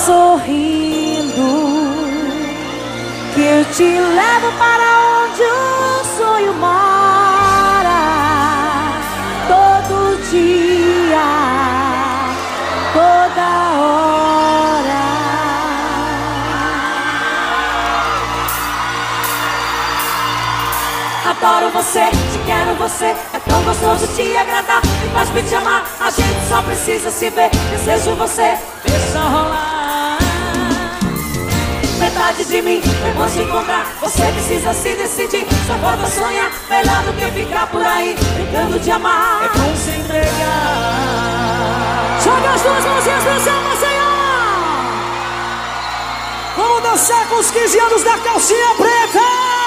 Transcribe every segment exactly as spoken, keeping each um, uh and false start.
sorrindo, que eu te levo para onde o sonho mora. Todo dia, toda hora. Adoro você, te quero você, é tão gostoso te agradar. Me faz me te amar, a gente só precisa se ver. Desejo você, deixa rolar. Metade de mim, é bom te encontrar. Você precisa se decidir, só falta sonhar. Melhor do que ficar por aí, brincando de amar. É bom se entregar. Joga as duas mãozinhas pro céu, Senhor. Vamos dançar com os quinze anos da calcinha preta.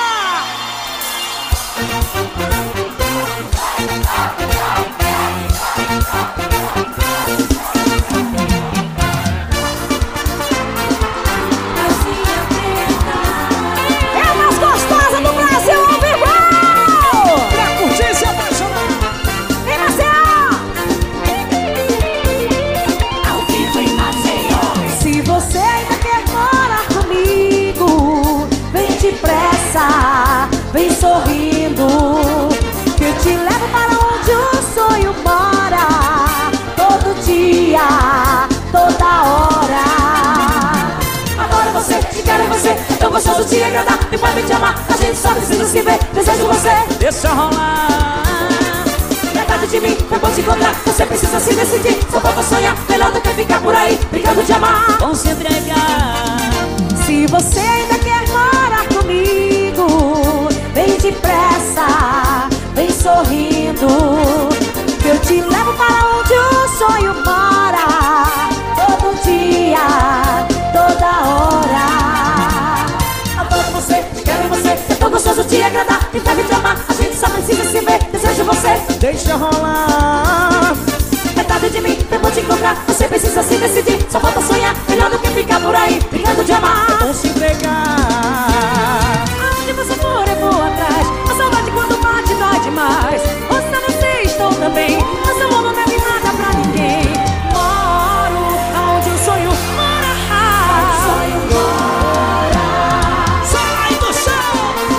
Vem sorrindo, que eu te levo para onde o sonho mora. Todo dia, toda hora. Adoro você, te quero você, é tão gostoso te agradar. Me pode te amar, a gente só precisa se ver. Desejo você, deixa rolar. Metade de mim, é bom te encontrar. Você precisa se decidir, só falta sonhar. Melhor do que ficar por aí, brincando de amar. Vamos se entregar. Se você ainda quer morar comigo, vem depressa, vem sorrindo, que eu te levo para onde o sonho mora. Todo dia, toda hora. Adoro você, te quero você, é tão gostoso te agradar. Me deve te amar, a gente só precisa se ver. Desejo você, deixa rolar. Metade de mim, eu vou te encontrar. Você precisa se decidir, só falta sonhar. Melhor do que ficar por aí, brincando de amar. Vamos se entregar. Aonde você for eu vou atrás. A saudade quando bate dói demais. Ouça você, estou também. Mas eu não deve nada pra ninguém. Moro aonde o sonho mora. Onde o sonho mora. Sai do chão.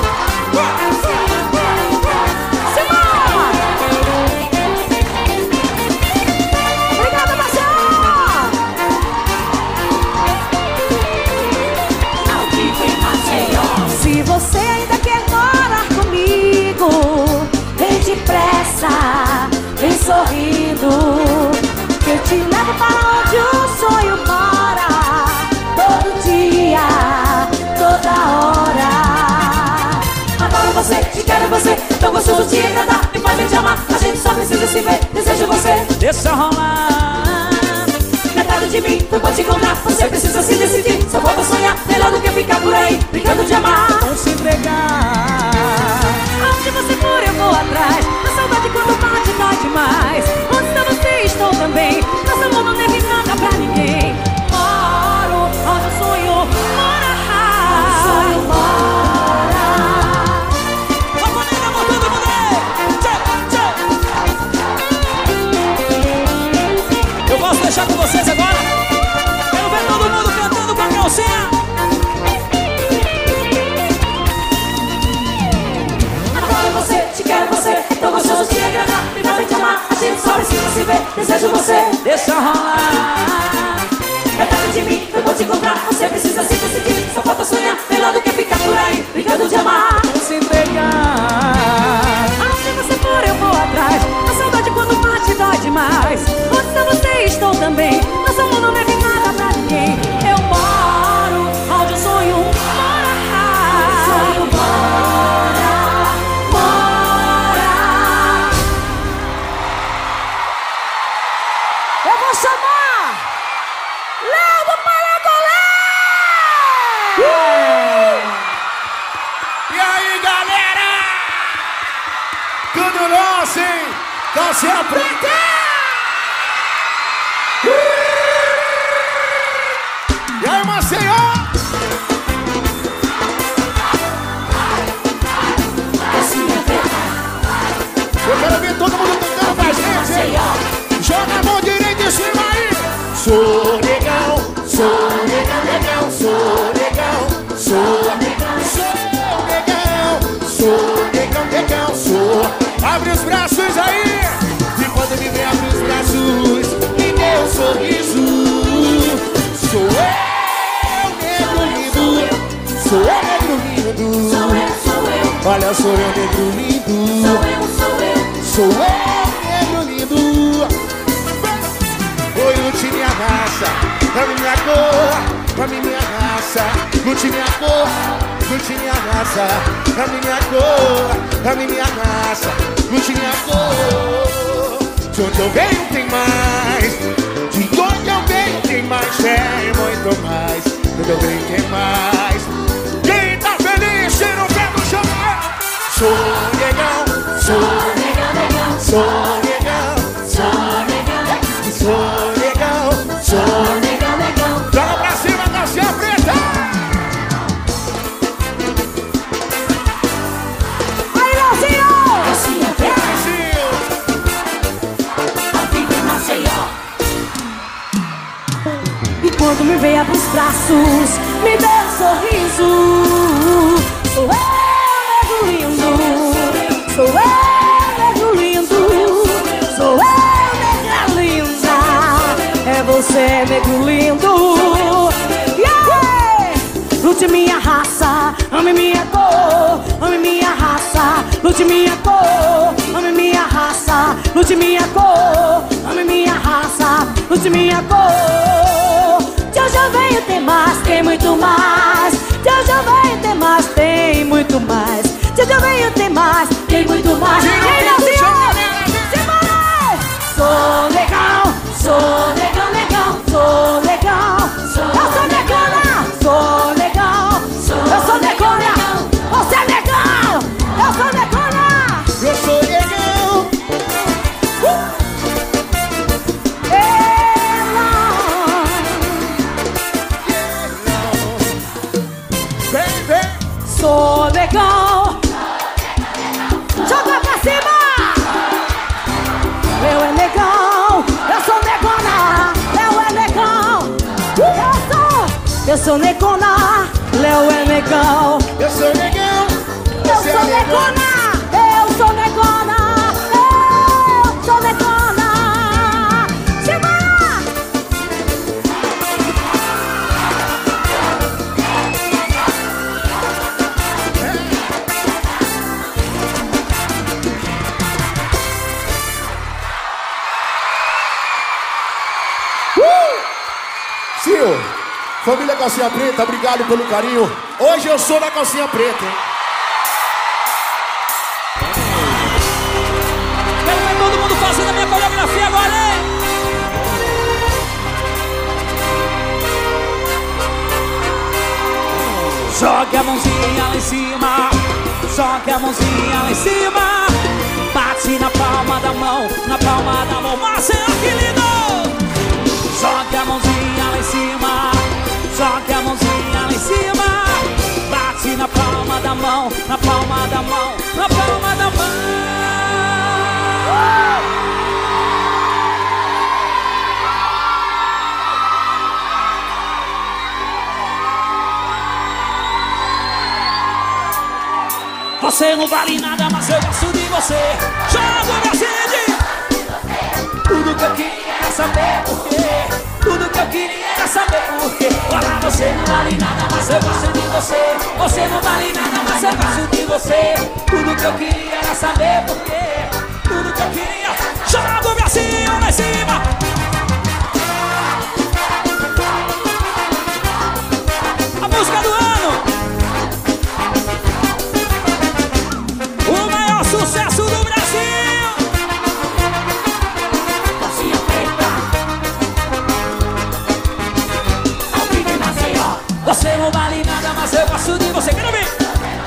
Simão! Obrigada, Marcelo! Ao vivo em Maceió. Se você ainda quer morar comigo, vem depressa, vem sorrindo, que eu te levo para onde o sonho mora. Todo dia, toda hora. Adoro você, te quero você, tão gostoso te agradar. Me faz me te amar, a gente só precisa se ver. Desejo você, deixa rolar. metade de mim, eu vou te encontrar. Você precisa se decidir, só falta sonhar. Melhor do que ficar por aí, brincando de amar. Vamos se entregar. Aonde você for eu vou atrás. A saudade quando bate dói demais. Onde está você, estou também. Nosso amor não deve nada pra ninguém. Moro onde o sonho mora. Onde o sonho mora. Vamos nele, amor, todo mundo aí. Tchau, tchau. Eu posso deixar com vocês agora? Quero ver todo mundo cantando com a calcinha. Adoro você, te quero você, é tão gostoso te agradar. Me faz te amar, a gente só precisa se ver. Desejo você, deixa rolar. metade de mim, eu vou te encontrar. Você precisa se decidir, só falta sonhar. Melhor do que ficar por aí, brincando de amar. Vamos se entregar. Aonde você for eu vou atrás. A saudade quando bate dói demais. Onde está você, estou também. Nosso amor não deve nada pra ninguém. Eu moro onde o sonho mora. Onde o sonho mora, mora. Eu vou chamar Léo do Paracolé! E aí, galera? Tudo nosso, hein? Calcinha preta! E aí, Maceió? Calcinha preta. Eu quero ver todo mundo tocando pra gente, hein? Joga a mão direita em cima aí! Sou negão, sou negão. abre os braços aí. E quando me vê, abre os braços, me dê um sorriso. Sou eu, negro lindo. Sou eu, negro lindo. Sou eu, sou eu. Olha, sou eu, negro lindo. Sou eu, sou eu. Sou eu, negro lindo. Oi, lute minha raça, ame minha cor, ame minha raça. Lute minha cor, lute minha raça, ame minha cor, ame minha raça. Lute minha cor. De onde eu venho tem mais, de onde eu venho tem mais, é muito mais. De onde eu venho tem mais. Quem tá feliz, tira o pé do chão. Sou negão, sou Negão, negão. Sou negão, Sou negão. sou negão, Sou sou negão, negão. joga pra cima, calcinha preta. Aí, Leozinho! Calcinha preta. Brasil. Ao vivo em Maceió. E quando me vê, abre os braços, me dê um sorriso. Sou eu, negro lindo. Sou eu, negro lindo. Sou eu, negra linda. É você, negro lindo. Yeah! Lute minha raça, ame minha cor, ame minha raça. Lute minha cor, ame minha raça. Lute minha cor, ame minha raça. Lute minha cor. De hoje eu venho, tem mais, tem muito mais. De hoje eu venho, tem mais, tem muito mais. De hoje eu venho, tem mais, tem muito mais. Tira o Ei, pé do Leozinho! chão, galera. Simbora! Sou legal, sou legal, legal, sou legal. Eu sou negona, sou legal. Eu sou negona, você é legal. Eu sou negona. Eu sou negão. Vem, vem. Sou legal. Joga pra cima. Eu é legal. Eu sou negona. Eu é legal. Eu sou. Eu sou negona. Léo é legal. Eu sou negão. Eu Você sou é negão. negona. Eu sou negona. Eu sou negona. Simbora. Sil, família Calcinha Preta, obrigado pelo carinho. Hoje eu sou da Calcinha Preta, hein? Quero ver todo mundo fazendo a minha coreografia agora, hein? Joga a mãozinha lá em cima, joga a mãozinha lá em cima. Bate na palma da mão, na palma da mão. Marcelo, que lindo! Joga a mãozinha lá em cima, joga a mãozinha lá em cima. Bate na palma da mão, na palma da mão, na palma da mão. Você não vale nada, mas eu gosto de você. Joga o Brasil! Tudo que eu queria era saber por quê. Tudo que eu queria era saber por quê. Olha, você não vale nada, mas eu gosto de você. Você não vale nada, mas eu gosto de você. Tudo que eu queria era saber por quê. Tudo que eu queria. Joga o Brasil lá em cima. A música do ano. O maior sucesso do Brasil. Calcinha preta. Ao vivo em Maceió. Você não vale nada, mas eu gosto de você. Quero ver.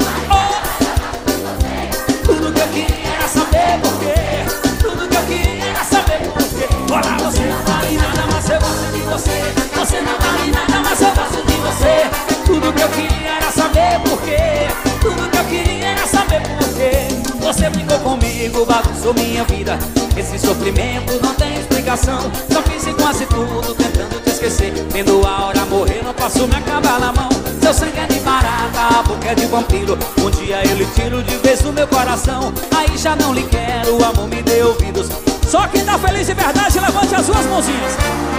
Oh. Tudo que eu queria era saber por quê. Tudo que eu queria era saber por quê. Olha, você não vale nada, mas eu gosto de você. Você não vale nada, mas eu gosto de você. Tudo que eu queria era saber por quê. Tudo que eu queria era saber por quê. Você brincou comigo, bagunçou minha vida. Esse sofrimento não tem explicação. Só fiz quase tudo tentando te esquecer. Vendo a hora morrer, não posso me acabar na mão. seu sangue é de barata, a boca é de vampiro. Um dia eu lhe tiro de vez do meu coração. Aí já não lhe quero, o amor me deu ouvidos. Só quem tá feliz de verdade, levante as suas mãozinhas.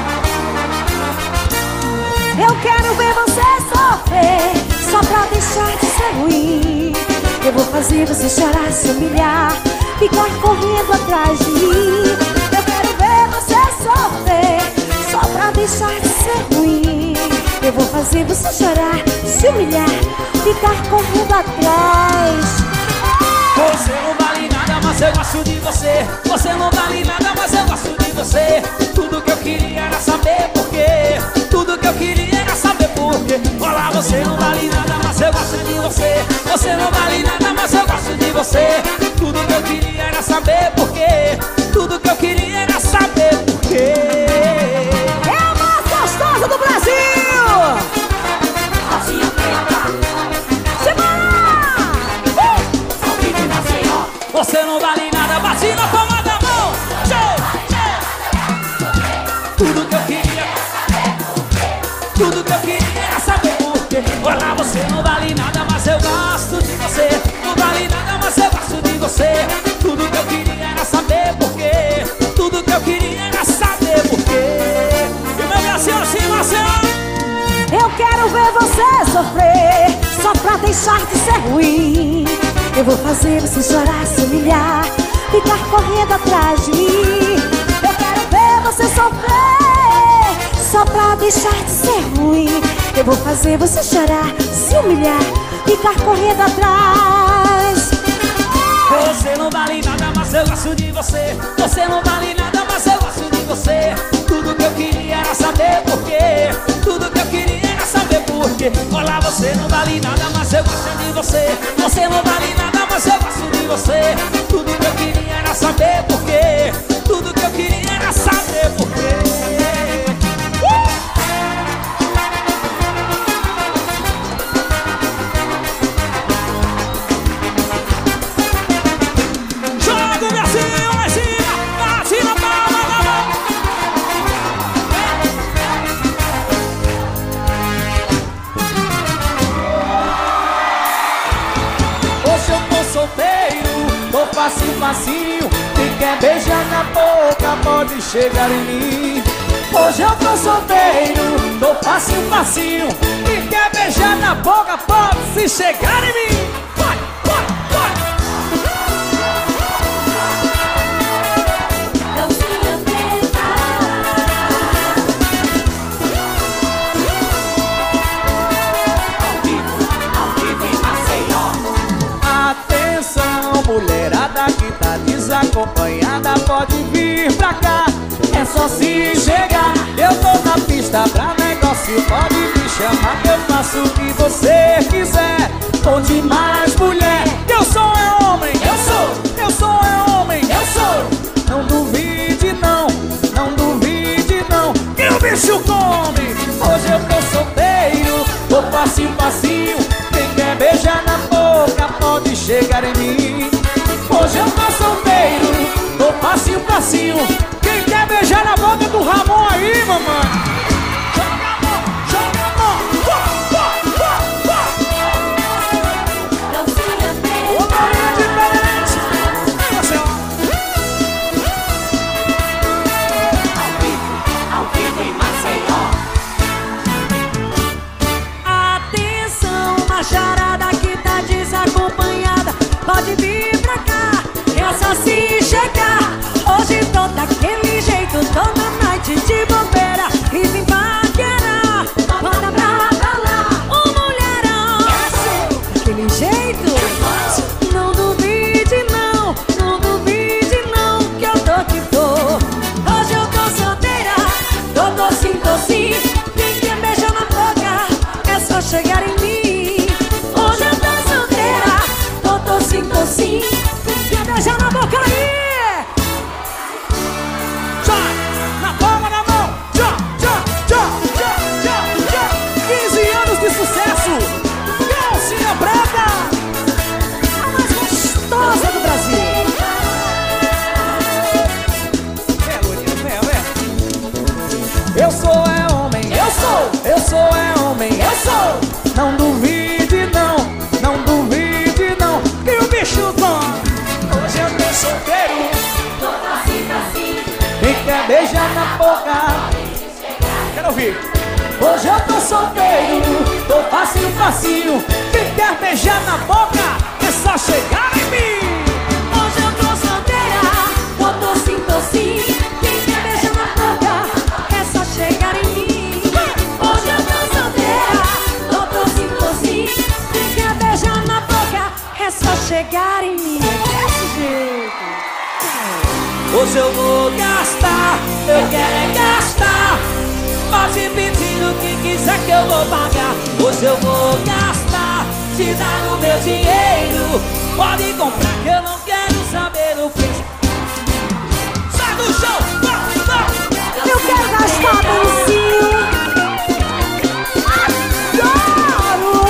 Eu quero ver você sofrer, só pra deixar de ser ruim. Eu vou fazer você chorar, se humilhar, ficar correndo atrás de mim. Eu quero ver você sofrer, só pra deixar de ser ruim. Eu vou fazer você chorar, se humilhar, ficar correndo atrás. Você não vale nada, mas eu gosto de você. Você não vale nada, mas eu gosto de você. Tudo que eu queria era saber porquê. Tudo que eu queria era saber porquê. Olá, você não vale nada, mas eu gosto de você. Você não vale nada, mas eu gosto de você. Tudo que eu queria era saber porquê. Tudo que eu queria era saber porquê. É a mais gostosa do Brasil! Você não vale nada, bate na palma da mão. Tudo que eu queria, tudo que eu queria era saber porquê. Olha, você não vale nada, mas eu gosto de você. Não vale nada, mas eu gosto de você. Tudo que eu queria era saber porquê. Tudo que eu queria era saber porquê. E meu Brasil assim, Marcelo. Eu quero ver você sofrer, só pra deixar de ser ruim. Eu vou fazer você chorar, se humilhar, ficar correndo atrás de mim. Eu quero ver você sofrer, só pra deixar de ser ruim. Eu vou fazer você chorar, se humilhar, ficar correndo atrás. Você não vale nada, mas eu gosto de você. Você não vale nada, mas eu gosto de você. Tudo que eu queria era saber porquê. Tudo que eu queria era saber porquê. Olá, você não vale nada, mas eu gosto de você. Você não vale nada, mas eu gosto de você. Tudo que eu queria era saber porquê. Tudo que eu queria era saber porquê. Joga o Brasil lá em cima, bate na palma da mão. Hoje eu tô solteiro, tô facinho, facinho. Quem quer beijar na boca pode chegar em mim. Hoje eu tô solteiro, tô facinho, facinho. Quem quer beijar na boca pode se chegar em mim. Vai, vai, vai. Atenção, mulherada que tá desacompanhada, pode vir pra cá. É só se chegar. Eu tô na pista pra negócio, pode me chamar que eu faço o que você quiser. Tô demais, mulher. Eu sou é homem, eu sou. Eu sou é homem, eu sou. Não duvide não, não duvide não, que o bicho come. Hoje eu tô solteiro, tô facinho, facinho. Quem quer beijar na boca pode chegar em mim. Hoje eu tô solteiro, tô facinho, facinho. Quem quer beijar na boca do Ramon aí, mamãe? Joga a mão, joga a mão. Ô, Maria diferente. Aí você, ó. Ao vivo, ao vivo em Maceió. Atenção, macharada que tá desacompanhada, pode vir pra cá. É só se chegar. Hoje tô daquele quem eu sou. Não duvide não, não duvide não, que o bicho come. Hoje eu tô solteiro, Tô facinho, facinho, quem quer beijar na boca. Quero ouvir. Hoje eu tô solteiro, tô facinho, facinho, quem quer beijar na boca é só chegar em mim. hoje eu tô solteira. Tô docinho, docinho, quem quer beijar na boca é só chegar em mim. Hoje eu tô solteira. Tô docinho, docinho, quem quer beijar na boca é só chegar em mim. Desse jeito. Hoje eu vou gastar, eu quero é gastar. Pode pedir o que quiser que eu vou pagar. Hoje eu vou gastar, te dar o meu dinheiro. Pode comprar que eu não quero saber o preço. Sai do chão, vai, vai. Eu quero gastar, Benzinho. Adoro.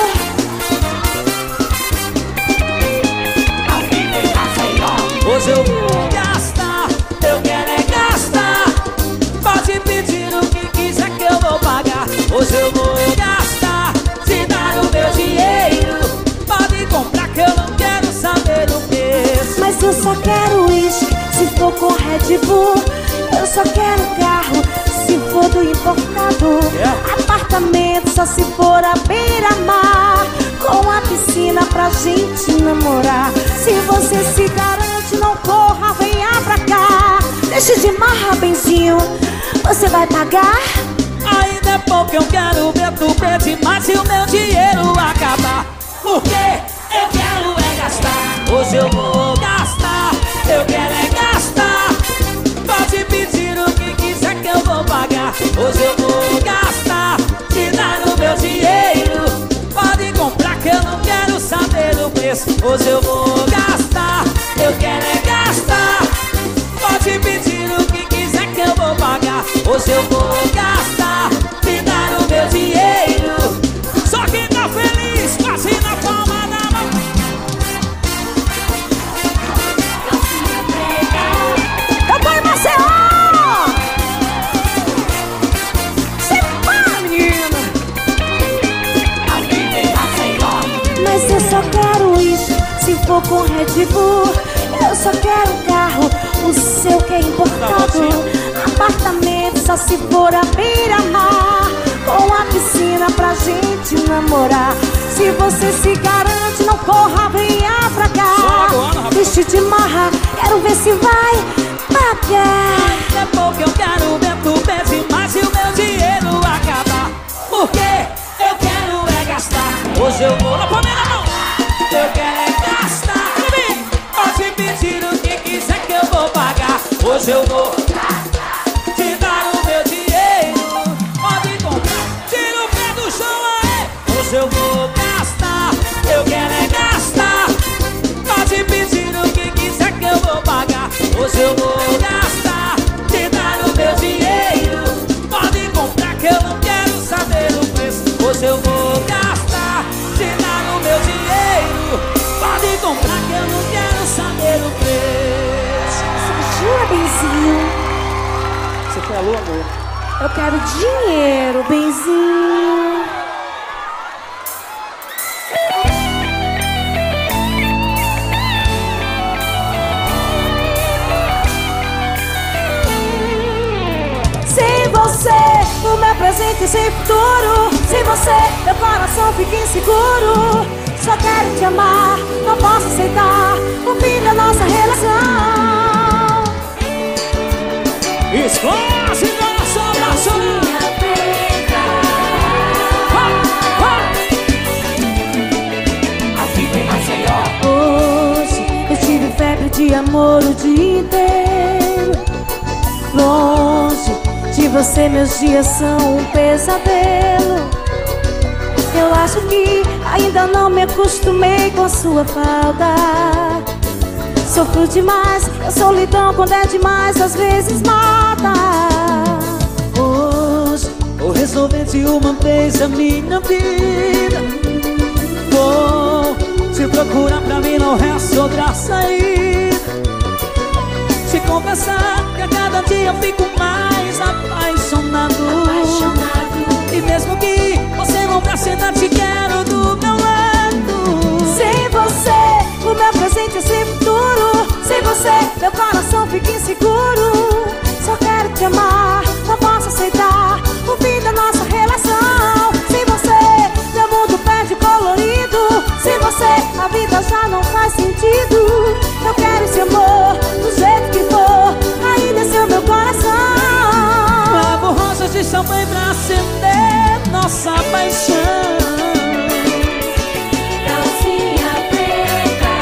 Hoje eu vou gastar, eu quero é gastar. Pode pedir o que quiser que eu vou pagar. Hoje eu vou gastar, te dar o meu dinheiro. Pode comprar que eu não quero saber o preço. Mas eu só quero uísque se for com Red Bull. Eu só quero carro se for do importado. Yeah. Apartamento só se for a beira-mar, com a piscina pra gente namorar. Se você se garante, não corra, venha pra cá. Deixa de marra, Benzinho, você vai pagar? Ainda é pouco, eu quero ver tu perder mais se o meu dinheiro acabar. Porque eu quero é gastar. Hoje eu vou gastar, eu quero é gastar. Pode pedir o que quiser que eu vou pagar. Hoje eu vou gastar, te dar o meu dinheiro. Pode comprar que eu não quero saber o preço. Hoje eu vou gastar, eu quero é gastar. Pode pedir o que quiser que eu vou pagar. Hoje eu vou gastar, te dar o meu dinheiro. Só quem tá feliz, quase na palma da mão. Eu tô em Maceió! Se pá, menina! Mas eu só quero isso se for com Red Bull. Eu só quero carro, o seu que é importado. Apartamento só se for a beira-mar, com a piscina pra gente namorar. Se você se garante, não corra, venha pra Só cá. agora, rapaz. Veste de marra, quero ver se vai pagar. É pouco, eu quero ver tu perder mais se o meu dinheiro acabar. Porque eu quero é gastar. Hoje eu vou, põe na mão. Eu quero é gastar. Pode pedir o que quiser que eu vou pagar. Hoje eu vou te dar o meu dinheiro. Pode comprar, tira o pé do chão aí. Hoje eu vou gastar, eu quero é gastar. Pode pedir o que quiser que eu vou pagar. Hoje eu vou gastar, te dar o meu dinheiro. Pode comprar que eu não quero saber o preço. Hoje eu vou gastar, te dar o meu dinheiro. Pode comprar que eu não quero saber o preço. Jura, Benzinho? Você quer a lua, amor? Eu quero dinheiro, Benzinho. Sem você, o meu presente sem futuro. Sem você, meu coração fica inseguro. Só quero te amar, não posso aceitar o fim da nossa relação. Esclace nosso abraço. Aqui tem Maceió. Hoje eu tive febre de amor o dia inteiro. Longe de você meus dias são um pesadelo. Eu acho que ainda não me acostumei com sua falta. Sofro demais, a solidão quando é demais às vezes mata. Hoje vou resolver de uma vez a minha vida. Vou te procurar, pra mim não resta outra saída. Te confessar que a cada dia eu fico mais apaixonado, apaixonado. E E mesmo que você não preste nada, te quero do meu lado. Sem você, o meu presente é sem futuro. Sem você, meu coração fica inseguro. Só quero te amar, não posso aceitar o fim da nossa relação. Sem você, meu mundo perde colorido. Sem você, a vida já não faz sentido. Eu quero esse amor, do jeito que for, ainda é seu meu coração. Levo rosas de champanhe pra acender nossa paixão. Calcinha preta,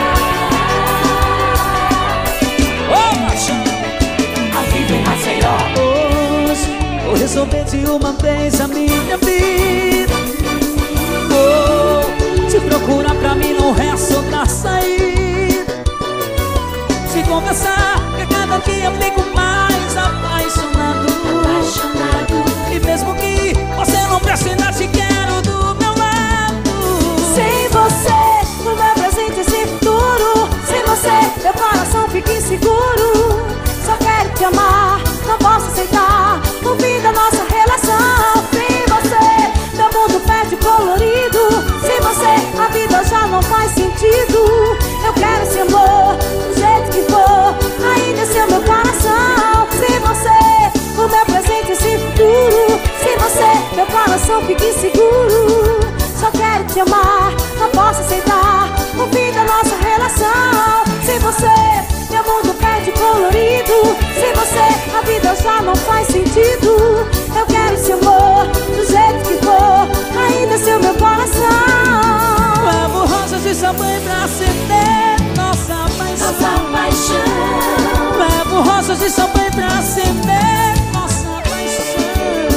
Ô paixão, ao vivo em Maceió. hoje vou resolver de uma vez a minha vida. Vou te procurar, pra mim não resta outra saída. Se confessar que a cada dia fico mais apaixonado. Apaixonado. E mesmo que você não preste nada, te quero do meu lado. Sem você, o meu presente é sem futuro. Sem você, meu coração fica inseguro. Só quero te amar, não posso aceitar o fim da nossa relação. Sem você, meu mundo perde colorido. Sem você, a vida já não faz sentido. Eu quero esse amor, do jeito que for, ainda é seu meu coração. Sem você, o meu presente é sem futuro. Sem você, meu coração fica inseguro. Só quero te amar, não posso aceitar o fim da nossa relação. Sem você, meu mundo perde colorido. Sem você, a vida já não faz sentido. Eu quero esse amor, do jeito que for, ainda é seu meu coração. Levo rosas de champanhe pra acender nossa paixão. Nossa paixão. Levo rosas de champanhe pra acender nossa paixão.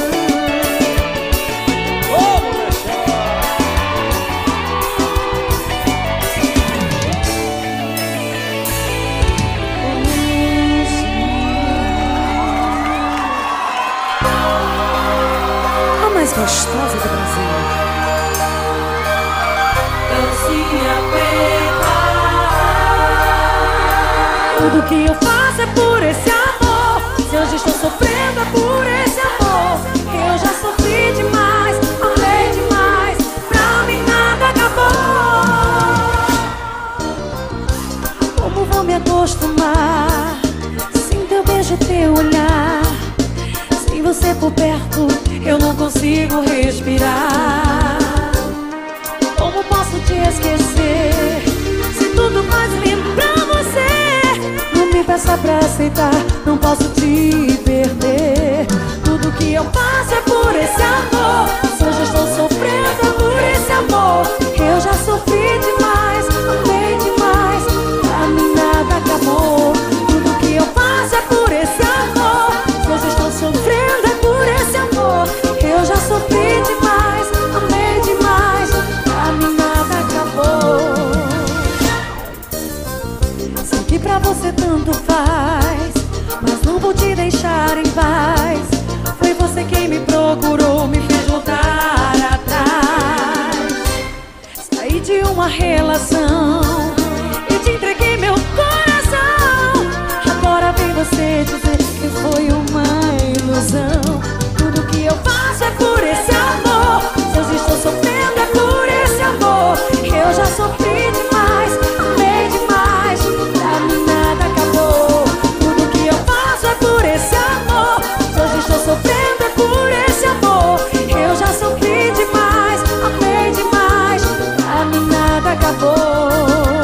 Ô, paixão. A mais gostosa do Brasil. Calcinha preta. Tudo que eu faço é por esse amor. Se hoje estou sofrendo é por esse amor. Eu já sofri demais, amei demais. Pra mim nada acabou. Como vou me acostumar sem teu beijo, teu olhar? Se você por perto, eu não consigo respirar. Como posso te esquecer se tudo faz lembrar você? Não me peça pra aceitar, não posso te perder. Tudo que eu faço é por esse amor. Se hoje estou sofrendo é por esse amor. Eu já sofri demais, amei demais. Pra mim nada acabou. Tudo que eu faço é por esse amor. Se hoje estou sofrendo é por esse amor. Eu já sofri demais, amei demais. Pra mim nada acabou. Sei que pra você tanto faz, mas não vou te deixar em paz. Foi você quem me procurou, me fez voltar atrás. Saí de uma relação e te entreguei meu coração. Agora vem você dizer que foi uma ilusão. Tudo que eu faço é por esse amor. Se eu estou sofrendo é por esse amor. Eu já sofri demais, amei demais. Pra mim nada acabou. Tudo que eu faço é por esse amor. Se hoje estou sofrendo é por esse amor. Eu já sofri demais, amei demais. Pra mim nada acabou.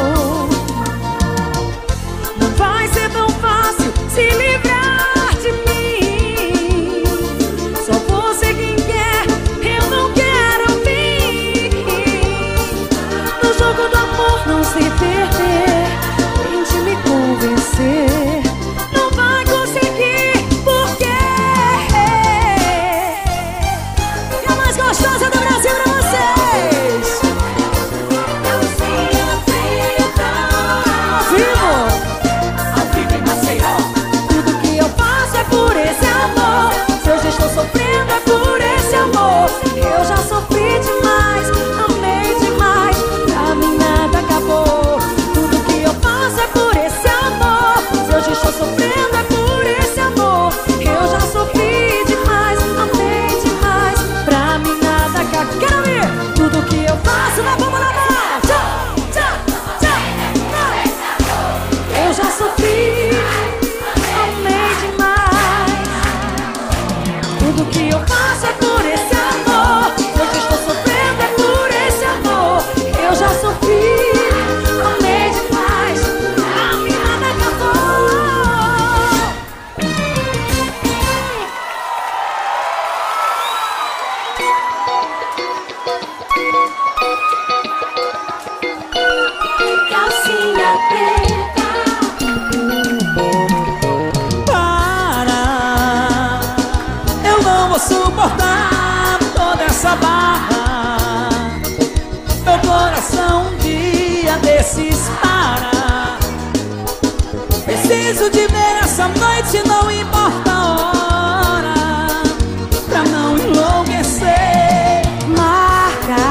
Se não importa a hora, pra não enlouquecer. Marca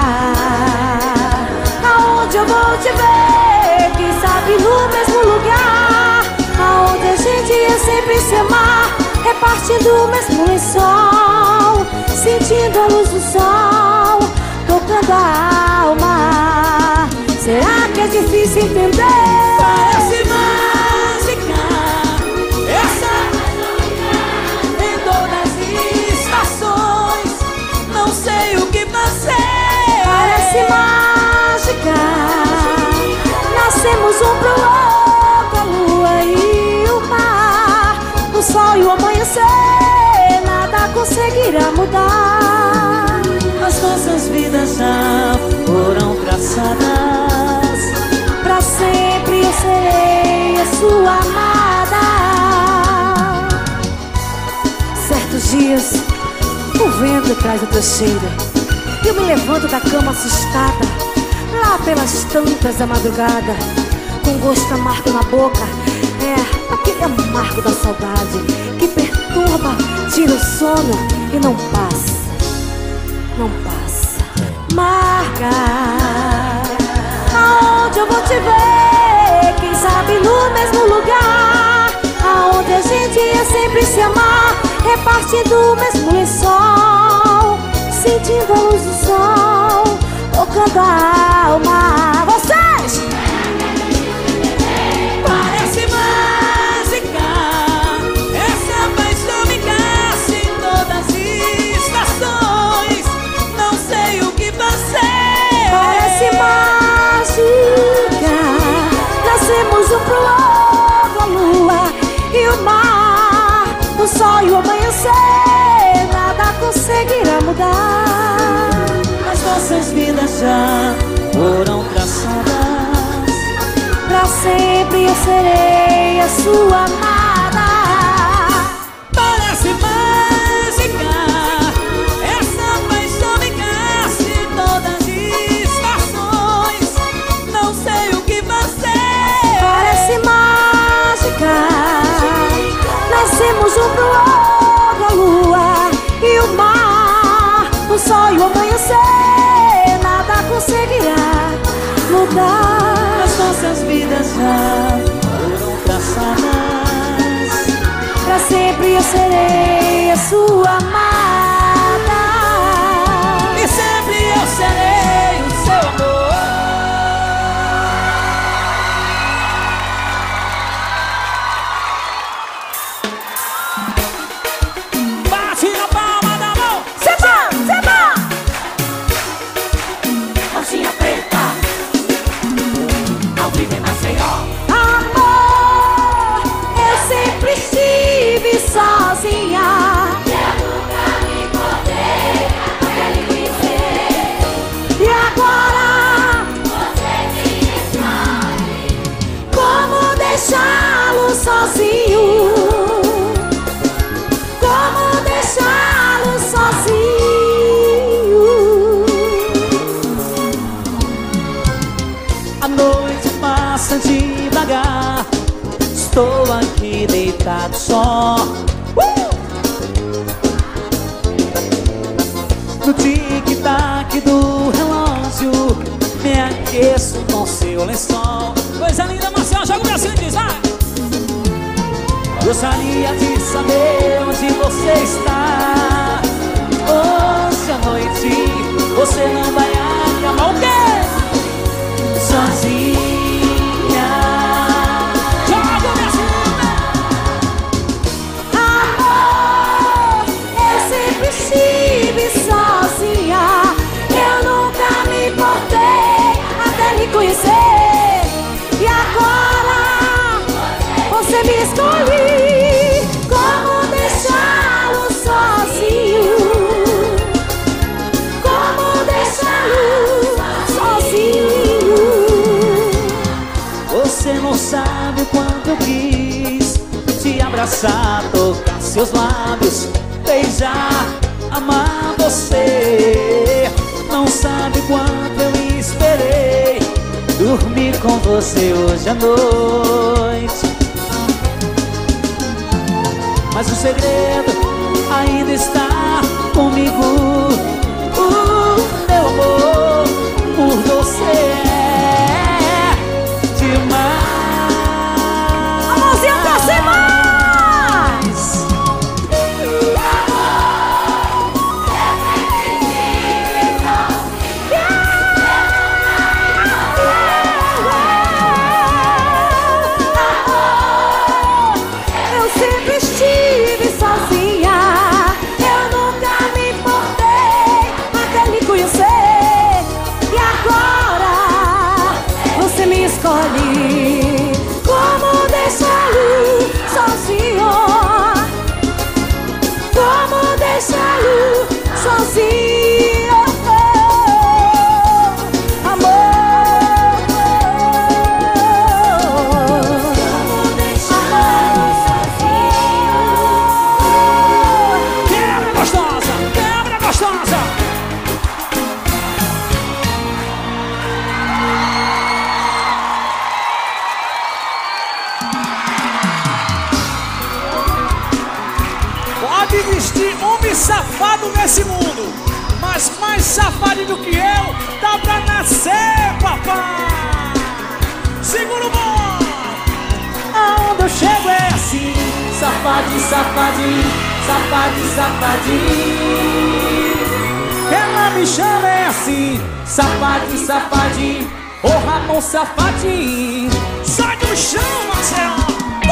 aonde eu vou te ver, quem sabe no mesmo lugar, aonde a gente ia sempre se amar, repartindo o mesmo lençol, sentindo a luz do sol, tocando a alma. Será que é difícil entender? Parece mágica essa em todas as estações. Não sei o que fazer. Parece mágica. Nascemos um pro outro, a lua e o mar, o sol e o amanhecer, nada conseguirá mudar. As nossas vidas já foram traçadas. Pra sempre eu serei a sua amada. Certos dias o vento traz o teu cheiro, eu me levanto da cama assustada, lá pelas tantas da madrugada, com gosto amargo na boca. É aquele amargo da saudade que perturba, tira o sono e não passa, não passa. Marca aonde eu vou te ver, quem sabe no mesmo lugar, aonde a gente ia sempre se amar, repartindo o mesmo lençol, sentindo a luz do sol, tocando a alma. Vocês! Parece mágica essa paixão me caça em todas as estações. Não sei o que fazer. Parece mágica. Nascemos um pro outro, a lua e o mar, o sol e o amanhecer, nada conseguirá mudar. As nossas vidas já foram traçadas. Pra sempre eu serei a sua amada. Parece mágica essa paixão me caça em todas as estações. Não sei o que fazer. Parece mágica. Nascemos um pro outro, a lua e o mar, o sol e o amanhecer, nada conseguirá mudar. As nossas vidas já foram traçadas. Pra sempre eu serei a sua amada. E sempre eu serei o seu amor. Bate na palma da mão. Seba, seba. Rosinha preta, ao vivo em Maceió. Amor, eu sempre estive sozinha. Eu nunca me importei até lhe conhecer. E agora, Você me escolhe. como deixá-lo sozinho? Como deixá-lo sozinho? A noite passa devagar. Estou aqui deitado só. Uh! No tic-tac do relógio me aqueço com seu lençol. Coisa linda, Marcelo, joga o bracinho e diz, vai! Gostaria de saber onde você está. Hoje à noite você não vai acabar o quê? Sozinha. Joga o bracinho! Amor, eu sempre estive sozinha. Eu nunca me importei até lhe conhecer. E agora, você me escolhe. Como deixá-lo sozinho? Como deixá-lo sozinho? Você não sabe o quanto eu quis te abraçar, tocar seus lábios, beijar, amar você. Não sabe quanto eu esperei dormir com você hoje à noite. mas o segredo ainda está comigo. O meu amor por você é demais. A mãozinha pra cima! Escolhe como deixá-lo sozinho, como deixá-lo sozinho, amor. Como deixá-lo sozinho. Quebra gostosa, quebra gostosa. Pode existir homem safado nesse mundo, mas mais safado do que eu dá pra nascer, papai. Segura o bom. Aonde eu chego é assim, safadinho, safadinho, safadinho, safadinho. Ela me chama é assim, safadinho, safadinho, ô Ramon safadinho. Sai do chão, Marcelo.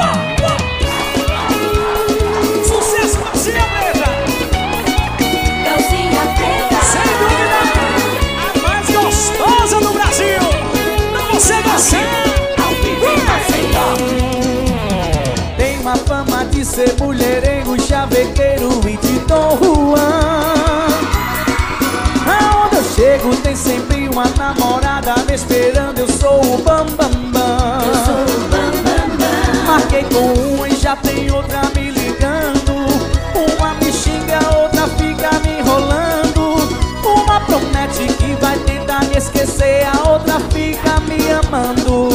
Calcinha preta. Sem dúvida, a mais gostosa do Brasil. Pra você gostar. Ao vivo em Maceió. Tem uma fama de ser mulherengo, chavequeiro e de Dom Juan. Aonde eu chego tem sempre uma namorada me esperando. Eu sou o bam bam bam. Eu sou o bam bam bam. Marquei com um e já tem outra me ligando. Uma me xinga, outra fica me enrolando. Uma promete que vai tentar me esquecer, a outra fica me amando.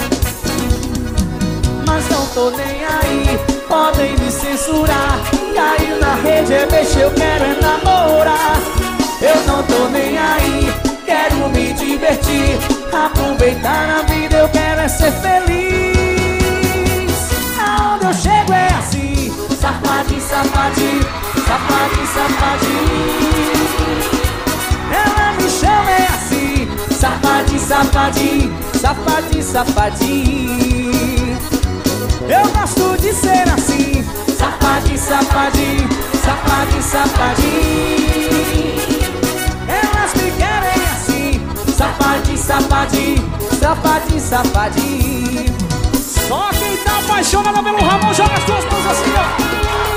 Mas não tô nem aí, podem me censurar. Caiu na rede, é beijo, eu quero é namorar. Eu não tô nem aí, quero me divertir. Aproveitar a vida, eu quero é ser feliz. Aonde eu chego é assim, safadinho, safadinho, safadinho, safadinho. Ela me chama é assim, safadinho, safadinho, safadinho, safadinho. Eu gosto de ser assim, safadinho, safadinho, safadinho, safadinho. Elas me querem assim, safadinho, safadinho, safadinho, safadinho. Só quem tá apaixonado pelo Ramon joga as duas mãos assim, ó.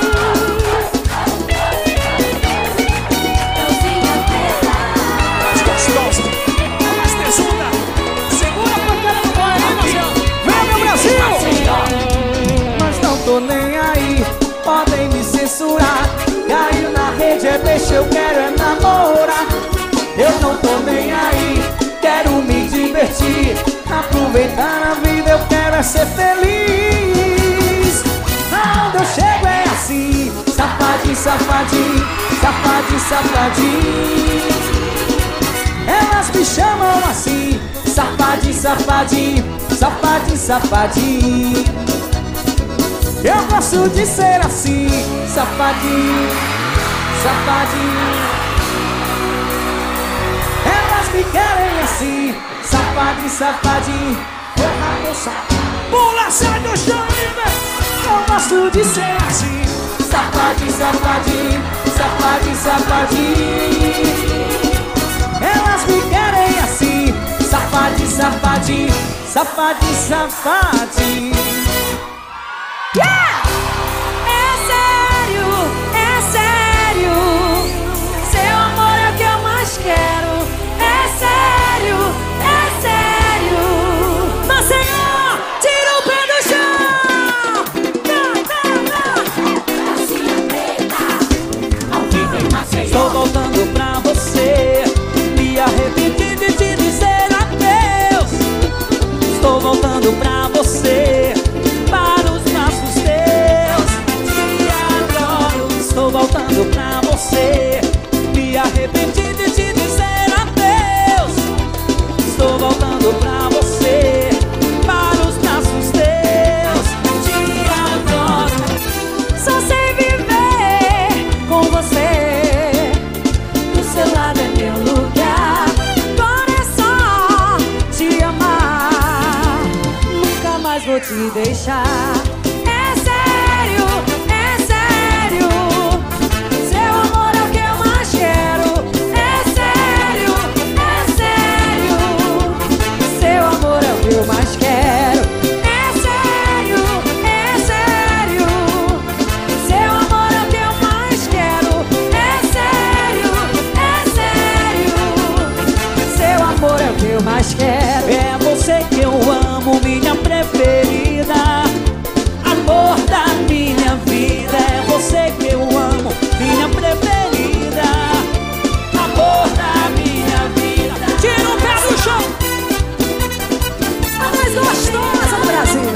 Calcinha preta. Mais gostosa, mais tesuda. Segura a pancada do boy, hein, Marcelo? Vem, meu Brasil! Mas não tô nem aí, podem me censurar. Caiu na rede, é deixa, eu quero é namorar. Eu não tô nem aí, quero me divertir. Aproveitar a vida, eu quero é ser feliz. Aonde eu chego é assim, safadinho, safadinho, safadinho, safadinho. Elas me chamam assim, safadinho, safadinho, safadinho, safadinho. Eu gosto de ser assim, safadinho, safadinho. Elas me querem assim, safadinho, safadinho. Porra, moça, pula, sai do chão, né? Eu gosto de ser assim, safadinho, safadinho, safadinho, safadinho. Elas me querem assim, safadinho, safadinho, safadinho, safadinho. Yeah! É sério, é sério. Seu amor é o que eu mais quero. É sério, é sério. Maceió, tira o pé do chão. Não, não, não. Calcinha preta. Ao vivo em Maceió. Estou voltando pra você, me arrependi de te dizer adeus. Estou voltando pra você, para os braços teus. te deixar. É sério, é sério. Seu amor é o que eu mais quero. É sério, é sério. Seu amor é o que eu mais quero. É sério, é sério. Seu amor é o que eu mais quero. É sério, é sério. Seu amor é o que eu mais quero. É você que eu amo, minha preferida, amor da minha vida. É você que eu amo, minha preferida, amor da minha vida. Tira o pé do chão. A mais gostosa do Brasil.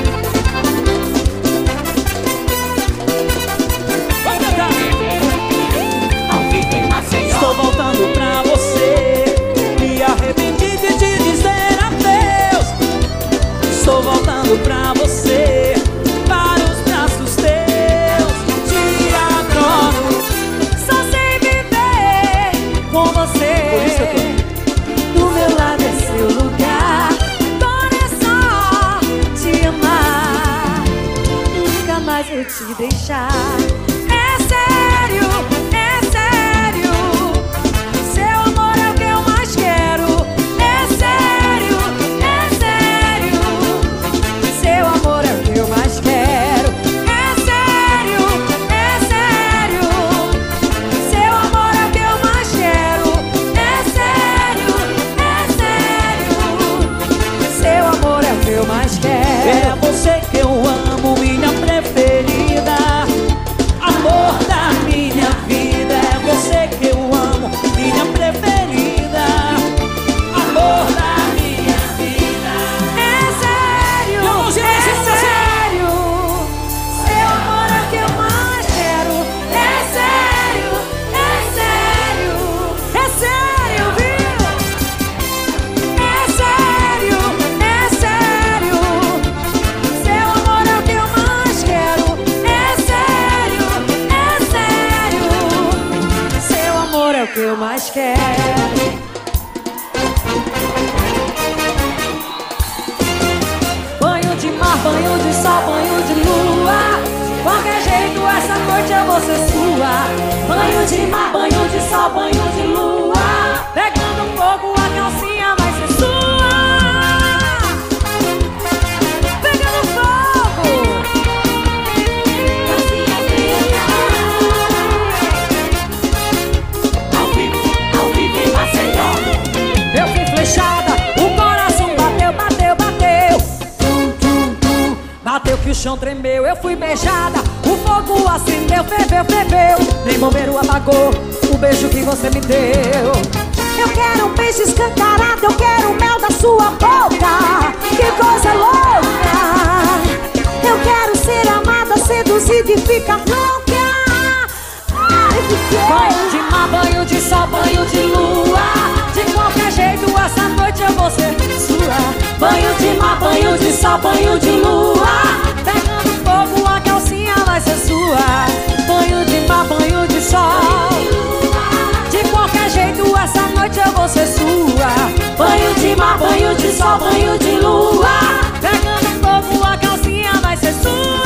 Vamos cantar. Ao vivo em Maceió. Estou voltando pra você, me arrependi de te dizer adeus. Estou voltando pra você, para os braços teus. Te adoro. Só sei viver com você. Por isso eu Do meu lado é seu lugar. Agora é só te amar, nunca mais vou te deixar. É sério, é sério. Seu amor é o que eu mais quero. É sério, é sério. Seu amor é o que eu mais quero. É sério, é sério. Seu amor é o que eu mais quero. É sério, é sério. Seu amor é o que eu mais quero. É você que eu amo, minha preferida, amor da minha vida. É você que eu amo, minha preferida, amor da minha vida. É sério, Meu irmãozinho, é você não sério. Seu amor é o que eu mais quero. É sério, é sério. É sério, viu? É sério, é sério. Seu amor é o que eu mais quero. É sério, é sério. Seu amor é o que eu mais quero. Banho de mar, banho de sol, banho de lua. De qualquer jeito essa noite eu vou ser sua. Banho de mar, banho de sol, banho de lua. Pegando fogo a calcinha vai ser sua. Pegando fogo. Ao vivo, ao vivo em Maceió. Eu fui flechada, o coração bateu, bateu, bateu. Tum, tum, tum. Bateu que o chão tremeu, eu fui beijada. O fogo acendeu, ferveu, ferveu. Nem bombeiro apagou o beijo que você me deu. Eu quero um beijo escancarado, eu quero o mel da sua boca. Que coisa louca. Eu quero ser amada, seduzida e ficar louca. Ai, fiquei. Banho de mar, banho de sol, banho de lua. De qualquer jeito essa noite eu vou ser sua. Banho de mar, banho de sol, banho de lua. Pegando fogo a calcinha vai ser sua. Banho de mar, banho de sol. De qualquer jeito essa noite eu vou ser sua. Banho de mar, banho de sol, banho de lua. Pegando fogo a calcinha vai ser sua.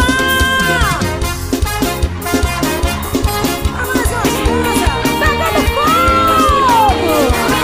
A mais gostosa, pegando fogo.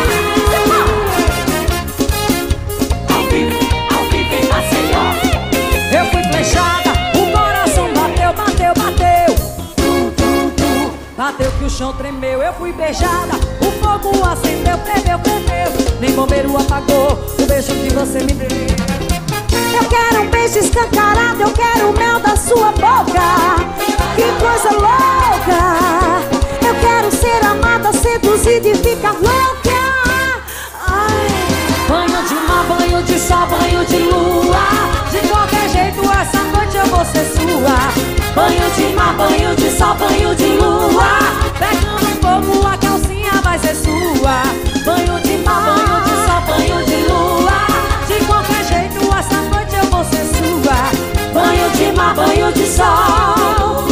Ao vivo, ao vivo em Maceió. Eu fui flechada, o coração bateu, bateu, bateu. Tum, tum, tum. Bateu que o chão tremeu, eu fui beijada. O fogo acendeu, ferveu, ferveu. Nem bombeiro apagou o beijo que você me deu. Eu quero um beijo escancarado, eu quero o mel da sua boca. Que coisa louca. Eu quero ser amada, seduzida e ficar louca. Ai. Banho de mar, banho de sol, banho de lua. De qualquer jeito essa noite eu vou ser sua. Banho de mar, banho de sol, banho de lua. Pegando fogo a calcinha vai ser sua. Banho de mar, banho de sol, banho de lua. De qualquer jeito essa noite eu vou ser sua. Banho de mar, banho de sol.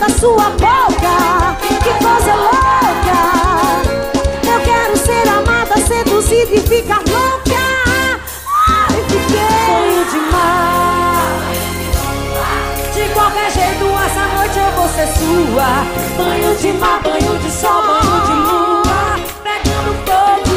da sua boca. Que coisa louca. Eu quero ser amada, seduzida e ficar louca. Ai, fiquei. Banho de mar. De qualquer jeito, essa noite eu vou ser sua. Banho de mar, banho de sol, banho de lua, pegando fogo.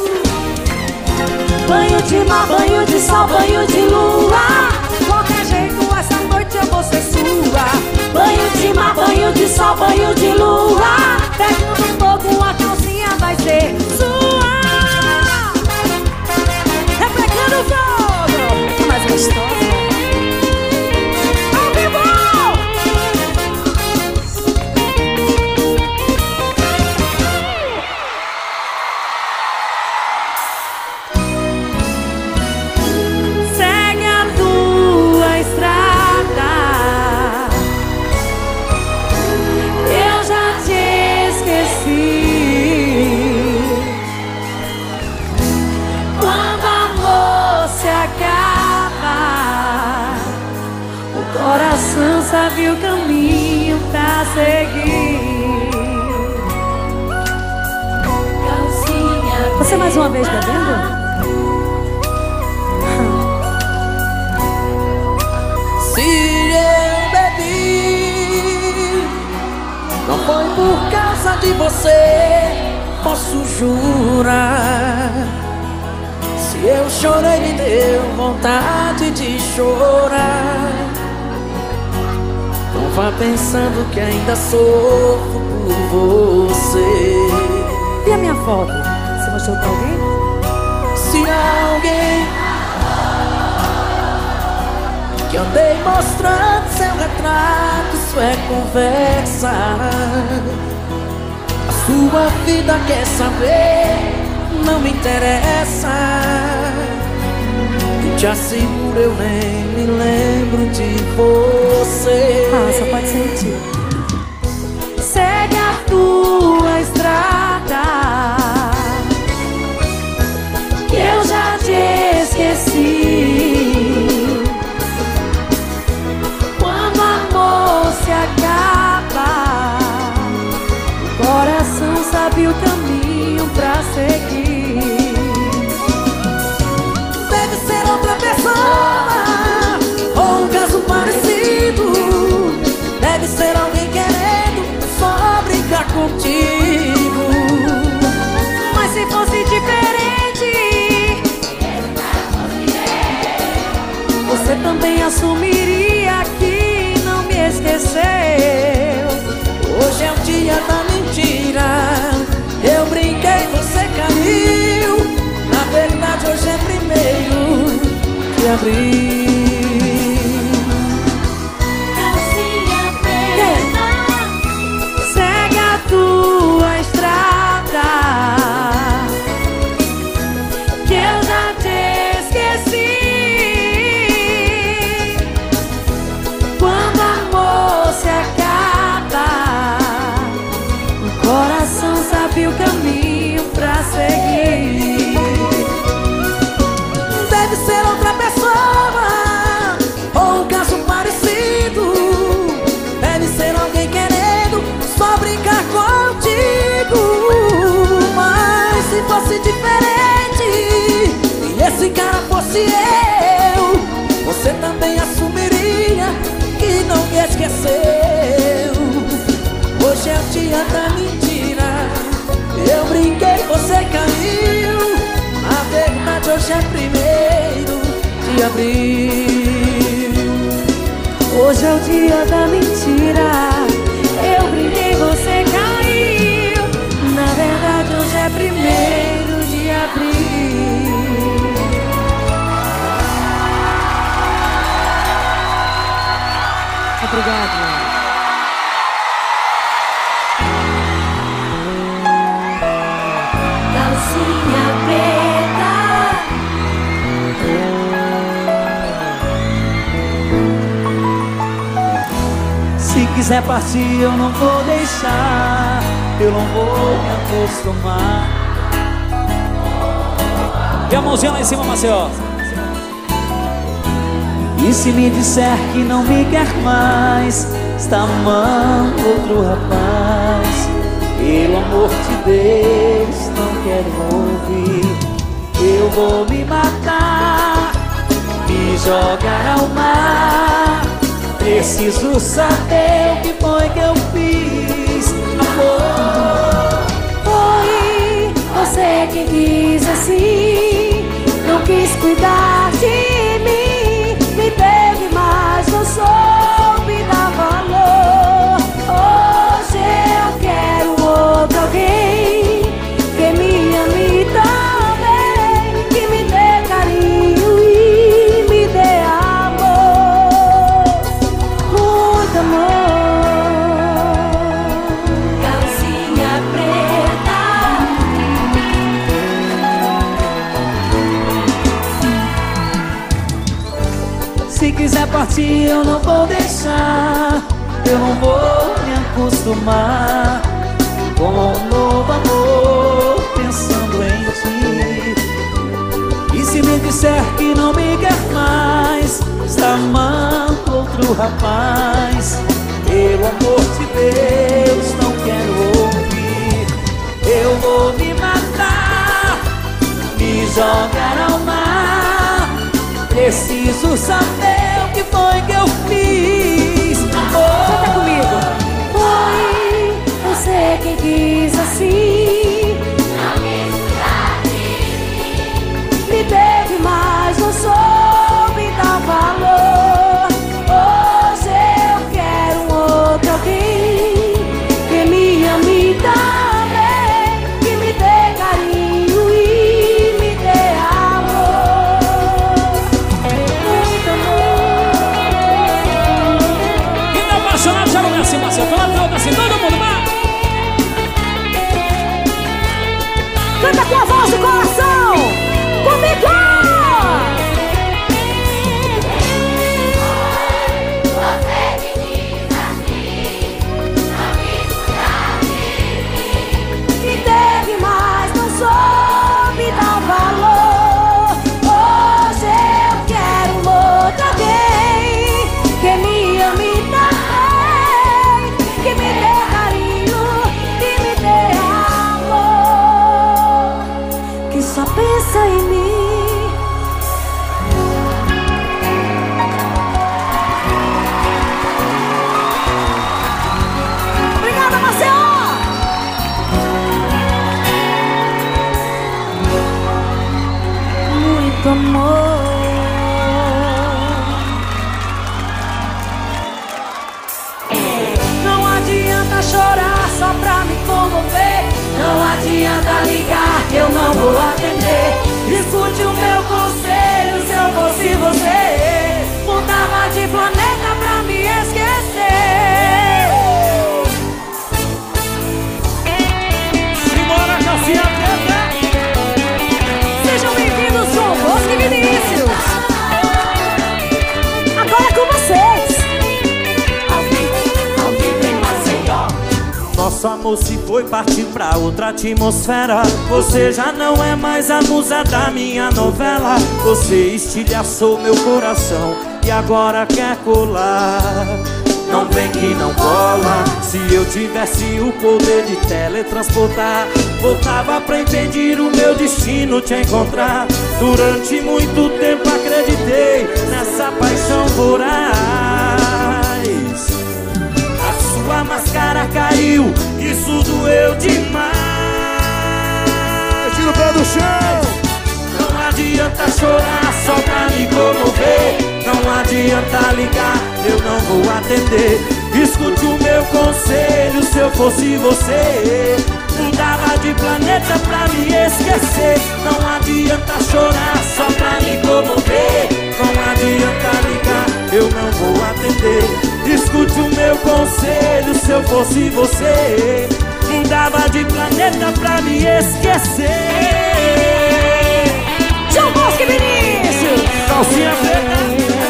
Banho de mar, banho de sol, banho de lua. De qualquer jeito, essa noite eu vou ser sua. Banho de mar, banho de sol, banho de lua, pegando fogo, a calcinha vai ser sua. É pegando fogo. Que mais gostosa. Coração sabe o caminho pra seguir. Você mais uma vez bebendo? Se eu bebi, não foi por causa de você, posso jurar. Se eu chorei, me deu vontade de chorar. Não vá pensando que ainda sofro por você. E a minha foto? Você mostrou pra alguém? Se alguém que andei mostrando seu retrato, isso é conversa. A sua vida quer saber, não me interessa. Te asseguro, eu nem me lembro de você. Ah, só pode sentir. Segue a tua estrada, que eu já te esqueci. Quando o amor se acaba, o coração sabe o caminho pra seguir. Outra pessoa, ou um caso parecido. Deve ser alguém querendo só brincar contigo. Mas se fosse diferente, você também assumiria que não me esqueceu. Hoje é o dia da mentira. Eu brinquei, você caiu. Na verdade hoje é primeiro de abril. Calcinha preta, segue a tua estrada, que eu já te esqueci. Quando o amor se acaba, o coração sabe o caminho pra seguir. Deve ser outra pessoa, ou um caso parecido. Deve ser alguém querendo só brincar contigo. Mas se fosse diferente, e esse cara fosse eu, você também assumiria que não me esqueceu. Hoje é o dia da mentira. Eu brinquei, você caiu. Na verdade hoje é primeiro de abril. Hoje é o dia da mentira. Eu brinquei, você caiu. Na verdade hoje é primeiro de abril. Obrigado. Calcinha preta, se quiser partir eu não vou deixar. Eu não vou me acostumar. E a mãozinha lá em cima, Maceió. E se me disser que não me quer mais, está amando outro rapaz. Pelo amor de Deus, não quero ouvir. Eu vou me matar, me jogar ao mar. Preciso saber o que foi que eu fiz, amor. Foi você que quis assim, não quis cuidar de mim. Me teve, mas não soube dar valor. Hoje eu quero outro alguém que me ame também, que me dê carinho e me dê amor, muito amor. Calcinha preta, se quiser partir eu não vou deixar. Eu não vou me acostumar com um novo amor pensando em ti. E se me disser que não me quer mais, está amando outro rapaz. Pelo amor de Deus, não quero ouvir. Eu vou me matar, me jogar ao mar. Preciso saber o que foi que eu fiz, amor. Canta comigo. Foi você quem quis assim, me teve, mas não soube dar valor. Hoje eu quero um outro alguém que me ame também, que me dê carinho e me dê amor, muito amor. Quem tá apaixonado, joga pra cima, assim, tô lá, tô assim, todo mundo vai. Canta com a voz do coração, comigo! Me teve, mas não soube dar valor. Hoje eu quero um outro alguém que me ame também, que me dê carinho, que me dê amor, que só pensa em mim. Obrigada, Maceió! Muito amor. Não adianta chorar só pra me comover. Não adianta ligar que eu não vou atender. Escute o meu conselho, se eu fosse você, mudava de planeta pra me esquecer. Simbora, calcinha preta. Sejam bem-vindos, João Bosco e Vinícius. Agora é com vocês. Nosso amor se foi, partiu pra outra atmosfera. Você já não é mais a musa da minha novela. Você estilhaçou meu coração e agora quer colar. Não vem que não cola. Se eu tivesse o poder de teletransportar, voltava pra impedir o meu destino te encontrar. Durante muito tempo acreditei nessa paixão voraz. A máscara caiu, isso doeu demais. Tira o pé do chão. Não adianta chorar só pra me comover. Não adianta ligar, eu não vou atender. Escute o meu conselho, se eu fosse você, mudava de planeta pra me esquecer. Não adianta chorar só pra me comover. Não adianta ligar, eu não vou atender. Escute o meu conselho, se eu fosse você, mudava de planeta pra me esquecer. João Bosco e Vinícius. Calcinha preta.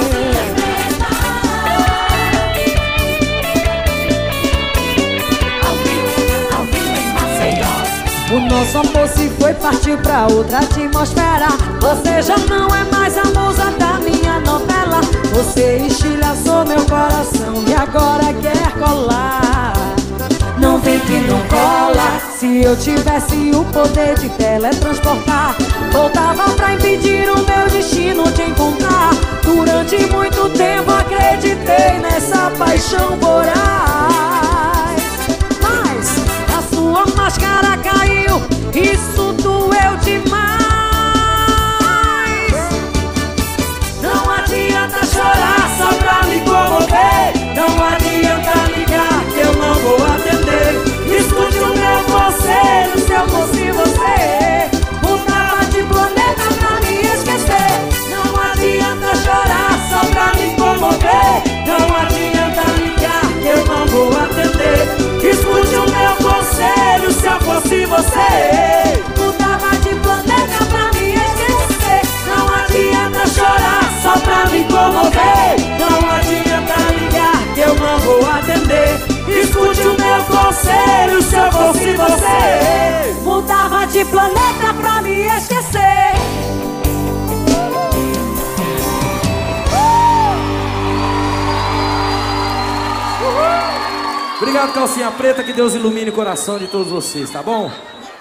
O nosso amor se foi, partiu pra outra atmosfera. Você já não é mais a musa da minha novela. Você estilhaçou meu coração e agora quer colar. Não vem que não cola. Se eu tivesse o poder de teletransportar, voltava pra impedir o meu destino de encontrar. Durante muito tempo acreditei nessa paixão voraz, mas a sua máscara caiu, isso doeu demais. Não adianta chorar só pra me comover. Não adianta ligar que eu não vou atender. Escute o meu conselho, se eu fosse você, mudava de planeta pra me esquecer. Não adianta chorar só pra me comover. Não adianta ligar que eu não vou atender. Escute o meu conselho, se eu fosse você, mudava de planeta pra me esquecer. Não adianta chorar só pra me comover. Não adianta ligar que eu não vou atender. Escute o meu conselho, se eu fosse você, mudava de planeta pra me esquecer. Obrigado, calcinha preta, que Deus ilumine o coração de todos vocês, tá bom?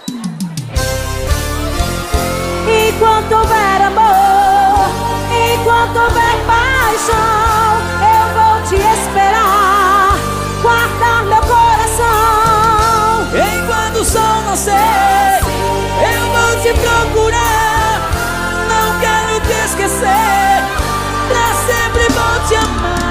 Enquanto houver amor, enquanto houver paixão, eu vou te esperar, guardar meu coração. Enquanto o sol nascer, eu vou te procurar. Não quero te esquecer, pra sempre vou te amar.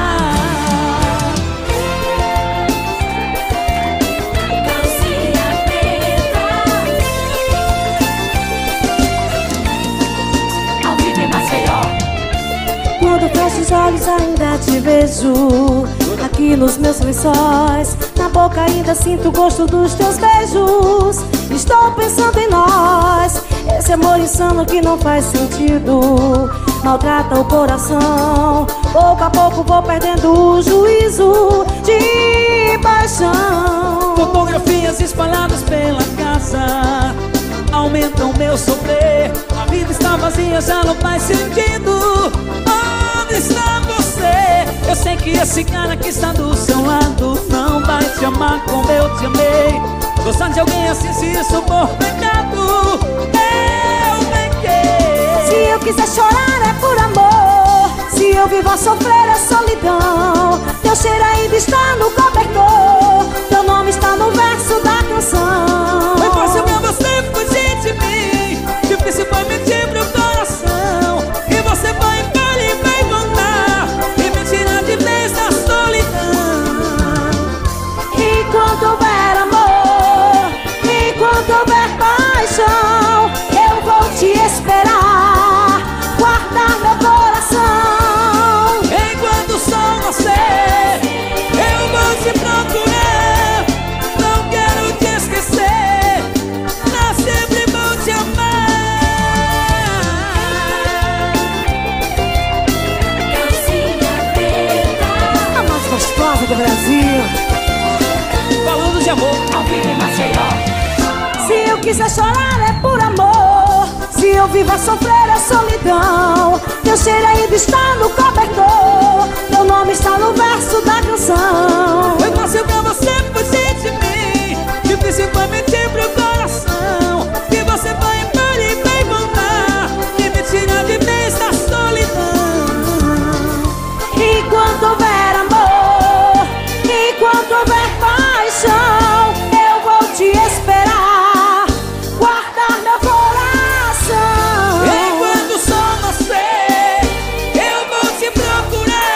Quando fecho os olhos ainda te vejo aqui nos meus lençóis. Na boca ainda sinto o gosto dos teus beijos. Estou pensando em nós. Esse amor insano que não faz sentido maltrata o coração. Pouco a pouco vou perdendo o juízo de paixão. Fotografias espalhadas pela casa aumentam meu sofrer. A vida está vazia, já não faz sentido. Onde está você? Eu sei que esse cara que está do seu lado não vai te amar como eu te amei. Gostar de alguém assim, se isso for pecado, eu pequei. Se eu quiser chorar é por amor, se eu vivo a sofrer é solidão. Teu cheiro ainda está no cobertor, teu nome está no verso da canção. Foi fácil pra você fugir de mim, difícil foi mentir pro coração. E você vai embora e vai voltar e me tirar de vez da solidão. Enquanto houver amor, enquanto houver paixão, eu vou te esperar, guardar meu coração. Enquanto o sol nascer, eu vou te procurar. Não quero te esquecer, pra sempre vou te amar. A mais gostosa do Brasil. Falando de amor, Ao vivo em Maceió. Se eu quiser chorar é por amor, se eu vivo a sofrer é solidão. Teu cheiro ainda está no cobertor, teu nome está no verso da canção. foi fácil pra você fugir de mim, difícil foi mentir pro coração. E você vai embora e vai voltar e me tirar de vez da solidão. Enquanto houver amor, enquanto houver paixão, eu vou te esperar, guardar meu coração. Enquanto o sol nascer, eu vou te procurar.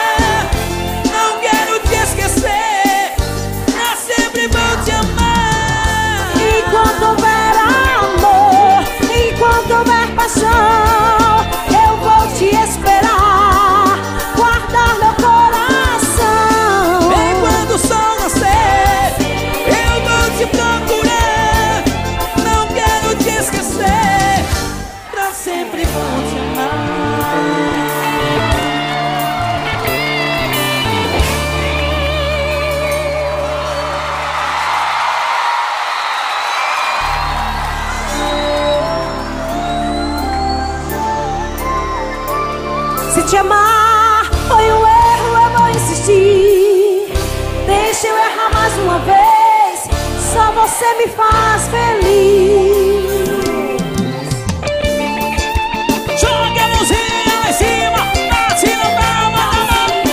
você me faz feliz. Joga a mãozinha lá em cima, atira a palma na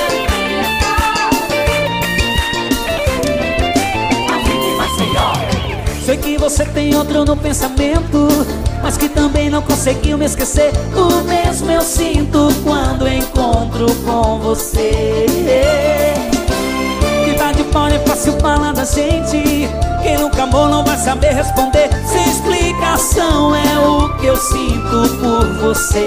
mão. Sei que você tem outro no pensamento, mas que também não conseguiu me esquecer. O mesmo eu sinto quando encontro com você. Que tá de fora é fácil falar da gente, quem nunca amou não vai saber responder. Sem explicação é o que eu sinto por você.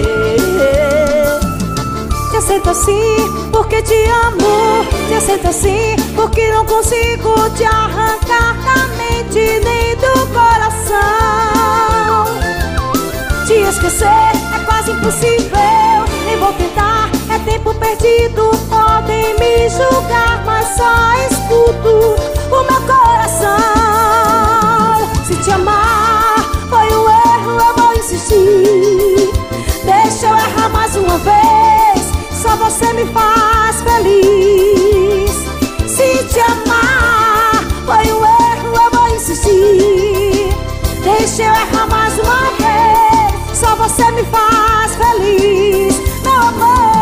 Te aceito assim porque te amo, te aceito assim porque não consigo te arrancar da mente nem do coração. Te esquecer é quase impossível, nem vou tentar, é tempo perdido. Podem me julgar, mas só escuto o meu coração. Se te amar foi um erro, eu vou insistir. Deixa eu errar mais uma vez, só você me faz feliz. Se te amar foi um erro, eu vou insistir. Deixa eu errar mais uma vez, só você me faz feliz, meu amor.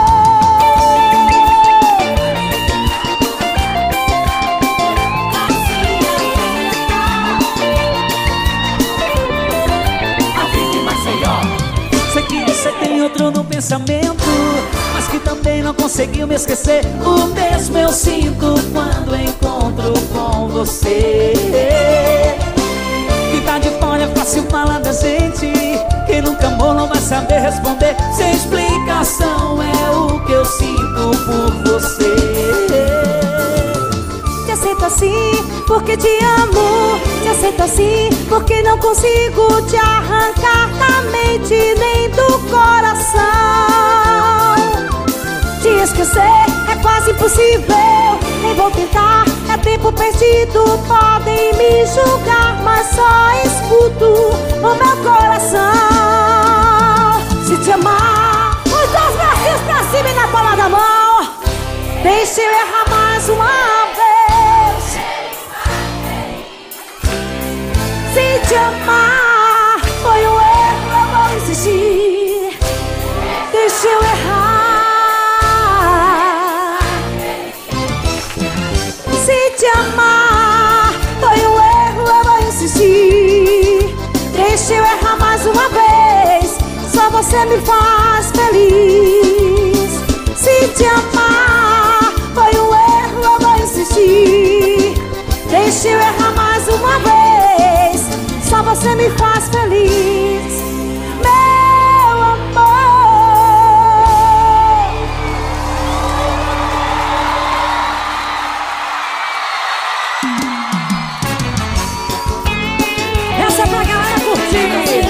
Sei que você tem outro no pensamento, mas que também não conseguiu me esquecer. O mesmo eu sinto quando encontro com você. Que tá de fora é fácil falar da gente, quem nunca amou não vai saber responder. Sem explicação é o que eu sinto por você. Te aceito assim porque te amo, te aceito assim porque não consigo te arrancar da mente nem do coração. Te esquecer é quase impossível, nem vou tentar, é tempo perdido. Podem me julgar, mas só escuto o meu coração. Se te amar, os dois braços pra cima e na palma da mão. Deixa eu errar mais uma vez. Se te amar foi um erro, eu vou insistir. Deixa eu errar. Se te amar foi um erro, eu vou insistir. Deixa eu errar mais uma vez, só você me faz feliz. Se te amar foi um erro, eu vou insistir. Deixa eu errar mais uma vez, só você me faz feliz, meu amor. Essa é pra galera curtir.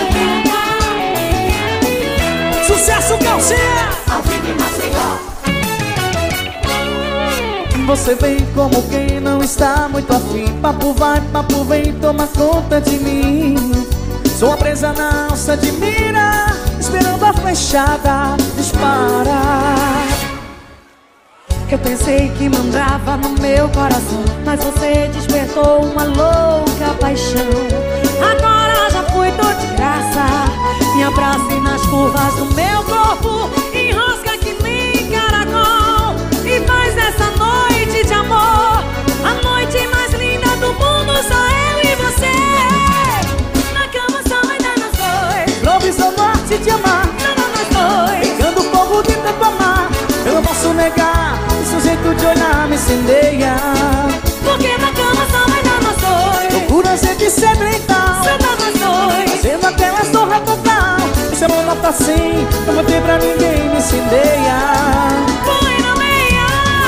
Sucesso, calcinha! Você vem como quem não está muito afim. Papo vai, papo vem, toma conta de mim. Sou a presa na alça de mira, esperando a flechada disparar. Eu pensei que mandava no meu coração, mas você despertou uma louca paixão. Agora já fui, tô de graça. Me abrace nas curvas do meu corpo, enrosca que nem caracol e faz essa noite de amor a noite mais linda do mundo. Só eu e você, na cama só ainda nós dois. Lobisomar, se te amar, Não, não, nós dois. pegando fogo dentro do mar. Eu não posso negar, o seu jeito de olhar me incendeia. Porque na cama só ainda nós dois. Loucura sempre sedentaal, Só nós dois. fazendo aquela zorra total. Esse amor não tá assim, não vou ter pra ninguém me incendeia. Põe na meia.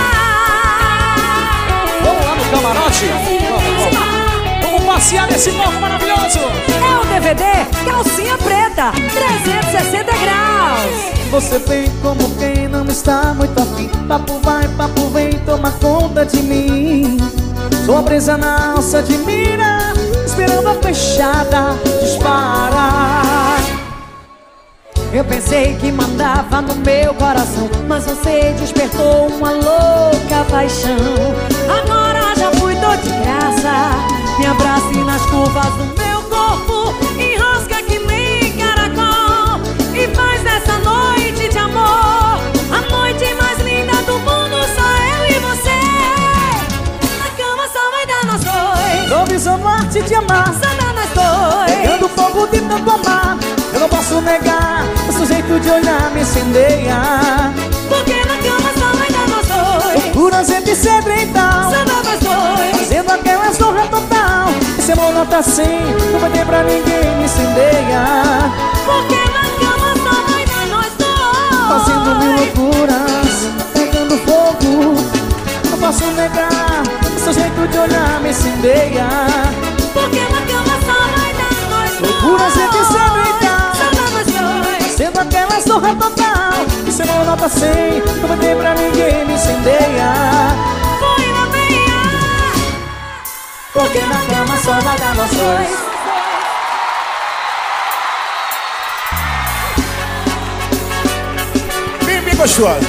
Vamos lá no camarote? Vamos passear nesse corpo maravilhoso. É o D V D Calcinha Preta trezentos e sessenta graus. Você vem como quem não está muito afim. Papo vai, papo vem, toma conta de mim. Sou a presa na alça de mira, esperando a flechada disparar. Eu pensei que mandava no meu coração, mas você despertou uma louca paixão. Agora já fui, tô de graça. Me abrace nas curvas do meu corpo, enrosca que nem caracol e faz dessa noite de amor a noite mais linda do mundo. Só eu e você, na cama só vai dar nós dois. Tô visando a arte de amar, só dá nós dois. pegando fogo de tanto amar. Eu não posso negar, o seu jeito de olhar me incendeia. Porque na cama só vai dar nós dois. Loucuras entre cedro e tal, só dá nós dois. fazendo aquela zorra total. Esse amor não tá assim, não vai ter pra ninguém, me incendeia. Porque na cama só vai dar nós dois. Fazendo mil loucuras, pegando fogo. Não posso negar, o seu jeito de olhar me incendeia. Porque na cama só vai dar nós dois. Loucuras entre cedro e tal, só dá nós dois. fazendo aquela zorra total. Esse amor não tá assim, não vai ter pra ninguém, me incendeia. Foi na veia. Porque na cama só vai dar nós dois. Bem, bem gostoso.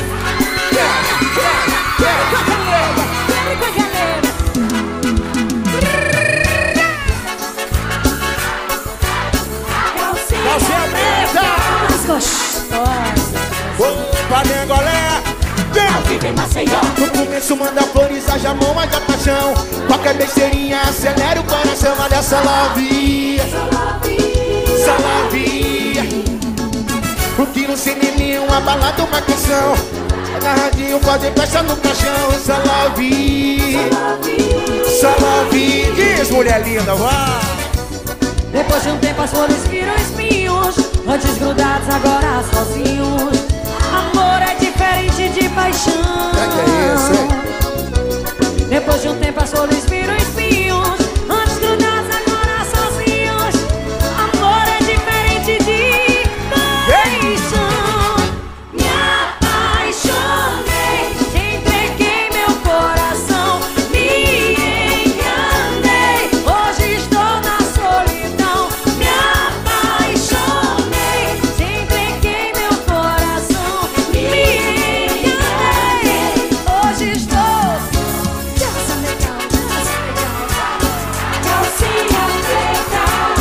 Calcinha preta. Opa, Nengolé. Vive em Maceió. No começo manda flores, haja mão, mas a paixão. Qualquer besteirinha acelera o coração. Olha essa lavia, essa lavia. Porque no cineminha uma balada, uma canção. Agarradinho, fazer festa no caixão. Essa lavia, essa lavia. Diz, mulher linda, vai. Depois de um tempo as flores viram espinhos, antes grudados, agora sozinhos. Amor é diferente de paixão. Que é isso, hein? Depois de um tempo as flores viram espinhos, antes grudados, agora sozinhos. Amor é diferente de paixão. Me apaixonei, te entreguei meu coração. Me enganei, hoje estou na solidão. Me apaixonei, te entreguei meu coração. Me enganei, hoje estou. Calcinha preta.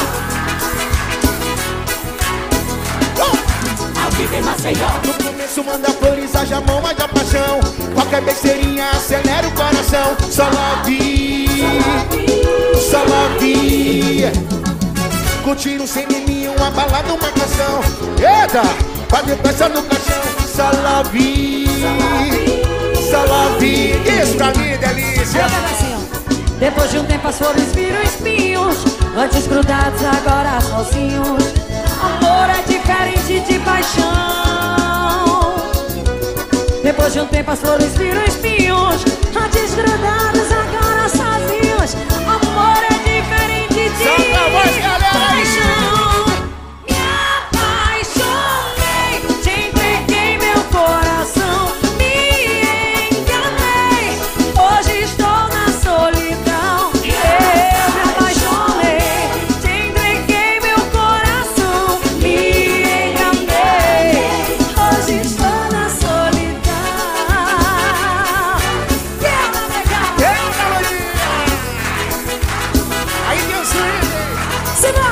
Ao vivo em Maceió. No começo manda flores, haja mão, mas a paixão. Qualquer besteirinha acelera o coração. Só lavia, só lavia. Curtindo sem mim uma balada, uma canção. Eita, fazer festa no caixão. Só lavia, só lavia. Isso pra mim, delícia. Depois de um tempo as flores viram espinhos, antes grudados, agora sozinhos. Amor é diferente de paixão. Depois de um tempo as flores viram espinhos, antes grudados, agora sozinhos. Amor é diferente de Solta a voz, galera aí. paixão. Me apaixonei, te entreguei meu coração. Me enganei, hoje estou na solidão. Eu me apaixonei, te entreguei meu coração. Me enganei, hoje estou na solidão. Quero pegar. Aí tem o swing. Se não.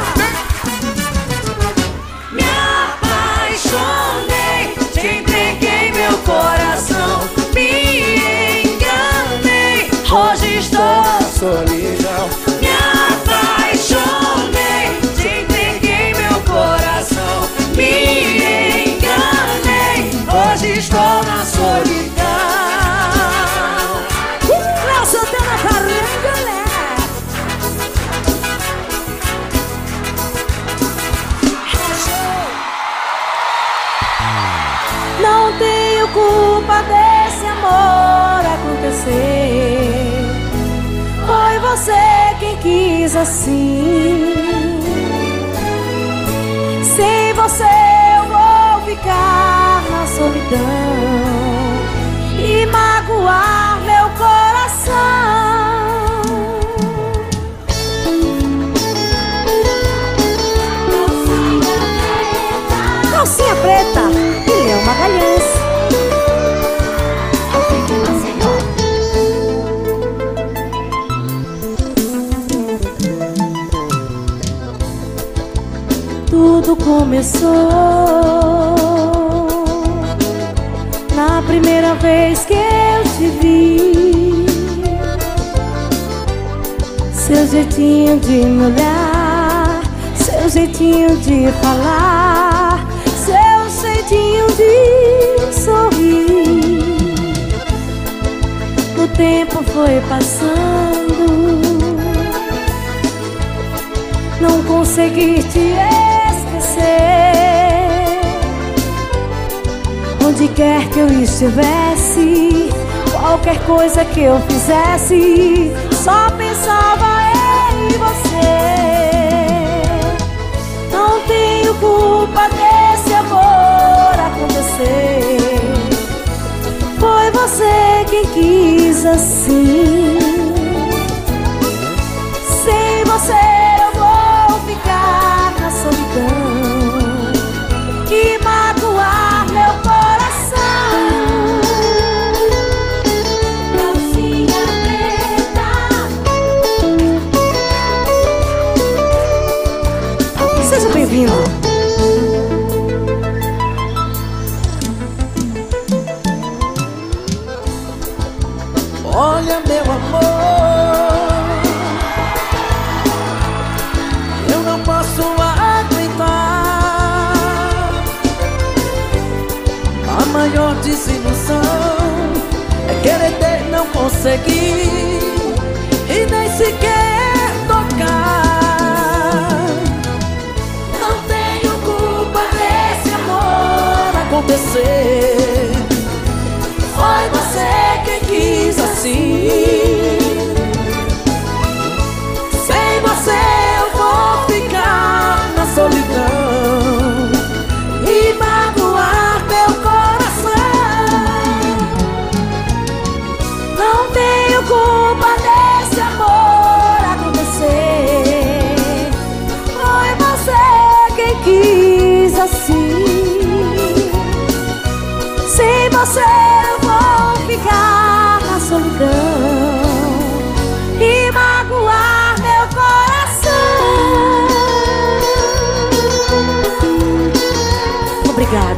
Me apaixonei, te entreguei meu coração. Me enganei, hoje estou. Solidão. Me apaixonei, te entreguei meu coração. Me enganei, hoje estou na solidão. Léo Santana, Carangolé. Não tenho culpa desse amor acontecer. Foi você quem quis assim. Sem você eu vou ficar na solidão e magoar meu coração. Calcinha preta e Léo Magalhães. começou na primeira vez que eu te vi. Seu jeitinho de me olhar, seu jeitinho de falar, seu jeitinho de sorrir. O tempo foi passando, não consegui te esquecer. Onde quer que eu estivesse, qualquer coisa que eu fizesse, só pensava em você. Não tenho culpa desse amor acontecer. Foi você quem quis assim. Sem você eu vou ficar na solidão e magoar meu coração. Calcinha preta. Seja bem-vindo. Olha, meu amor, eu não posso aguentar a maior desilusão é querer ter, não conseguir e nem sequer tocar. Não tenho culpa desse amor acontecer. Foi você quem quis assim. Sem você eu vou ficar na solidão e magoar meu coração. Não tenho culpa desse amor acontecer. Foi você quem quis assim. Sem você eu vou ficar na solidão e magoar meu coração. Obrigada.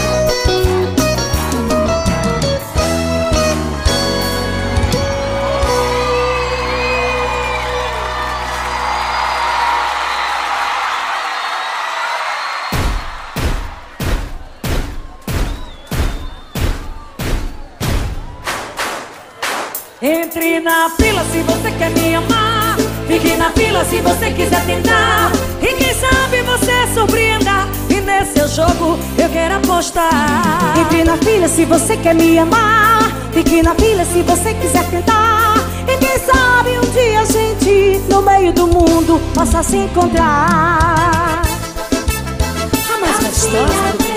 Entre na fila se você quer me amar. Fique na fila se você quiser tentar. E quem sabe você surpreenda e nesse seu jogo eu quero apostar. Entre na fila se você quer me amar. Fique na fila se você quiser tentar. E quem sabe um dia a gente no meio do mundo possa se encontrar. A mais gostosa do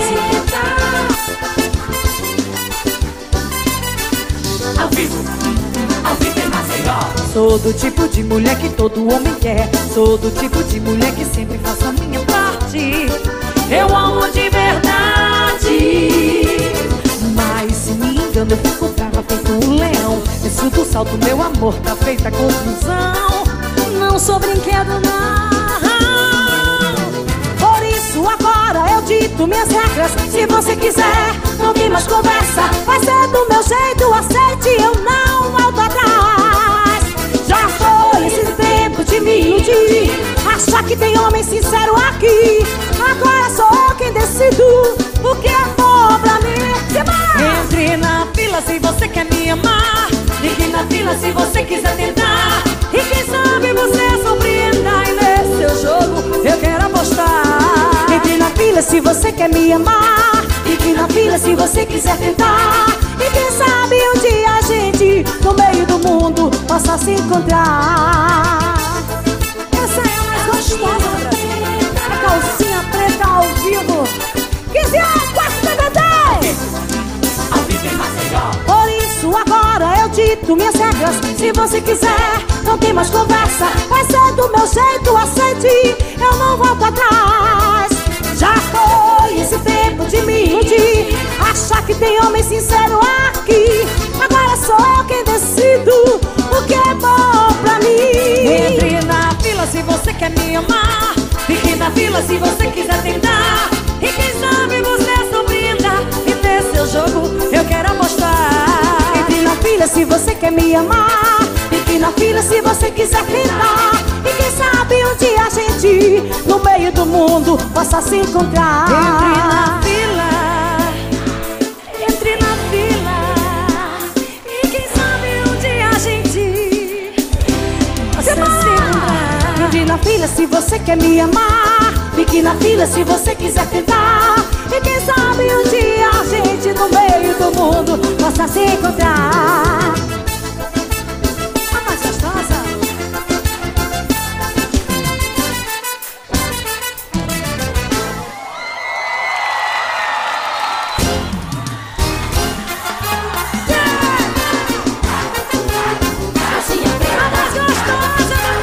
Brasil. Ao vivo, ao vivo em Maceió. Sou do tipo de mulher que todo homem quer. Sou do tipo de mulher que sempre faço a minha parte. Eu amo de verdade. Mas se me engano eu fico brava feito um leão. Desço do salto, meu amor, tá feita a conclusão. Não sou brinquedo não. Por isso agora eu dito minhas regras. Se você quiser, não tem mais conversa. Vai ser do meu jeito, aceite, eu não volto atrás. Já foi esse tempo de me iludir, achar que tem homem sincero aqui. Agora sou eu quem decido o que é bom pra mim. Entre na fila se você quer me amar. Fique na fila se você quiser tentar. E quem sabe você surpreenda e nesse seu jogo eu quero apostar. Entre na fila se você quer me amar. Fique na fila se você quiser tentar. E quem sabe um dia a gente no meio do mundo possa se encontrar. Essa é a mais gostosa, Brasil. A calcinha preta ao vivo. quinze anos, quatro D V D. Ao vivo em Maceió. Por isso agora eu dito minhas regras. Se você quiser, não tem mais conversa. Vai ser do meu jeito, aceite, eu não volto atrás. Já foi esse tempo de me iludir, achar que tem homem sincero aqui. Agora sou eu quem decido o que é bom pra mim. Entre na fila se você quer me amar. Fique na fila se você quiser tentar. se você quer me amar. Fique na fila se você quiser ficar. E quem sabe um dia a gente, no meio do mundo, possa se encontrar. Entre na fila, entre na fila. E quem sabe um dia a gente possa se encontrar. Entre na fila se você quer me amar. Fique na fila se você quiser tentar. E quem sabe um dia a gente, no meio do mundo, possa se encontrar. A mais gostosa. A mais gostosa do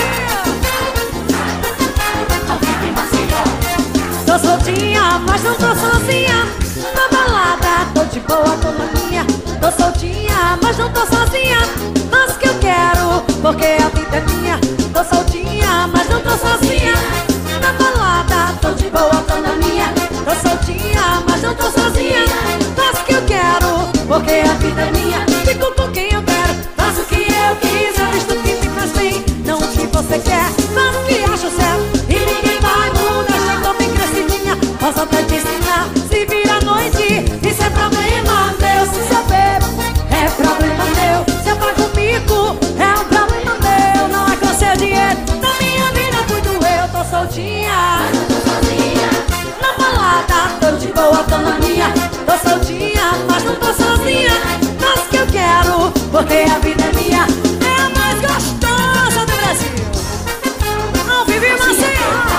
Brasil. Tô soltinha, mas não tô sozinha. Na balada, tô de boa, tô na minha. Tô soltinha, mas não tô sozinha. Mas que eu quero, porque a vida é minha. Tô soltinha, mas não tô sozinha. Na balada, tô de boa, tô na minha. Tô soltinha, mas não tô sozinha. Mas que eu quero, porque a vida é minha. Fico com quem eu quero, faço o que eu quiser. Visto que me faz bem, não o que você quer. Faço o que acho certo e ninguém vai mudar. Já tô bem crescidinha, posso até te ensinar. Se vira a noite, isso é problema meu. Se eu bebo, é problema meu. Se eu pago mico, é um problema meu. Não é com seu dinheiro, na minha vida cuido eu. Tô soltinha, mas não tô sozinha. na balada, tô de boa, tô na minha. Tô soltinha, mas não tô sozinha. Mas que eu quero, porque a vida é minha. É a mais gostosa do Brasil. Não vive Maceió.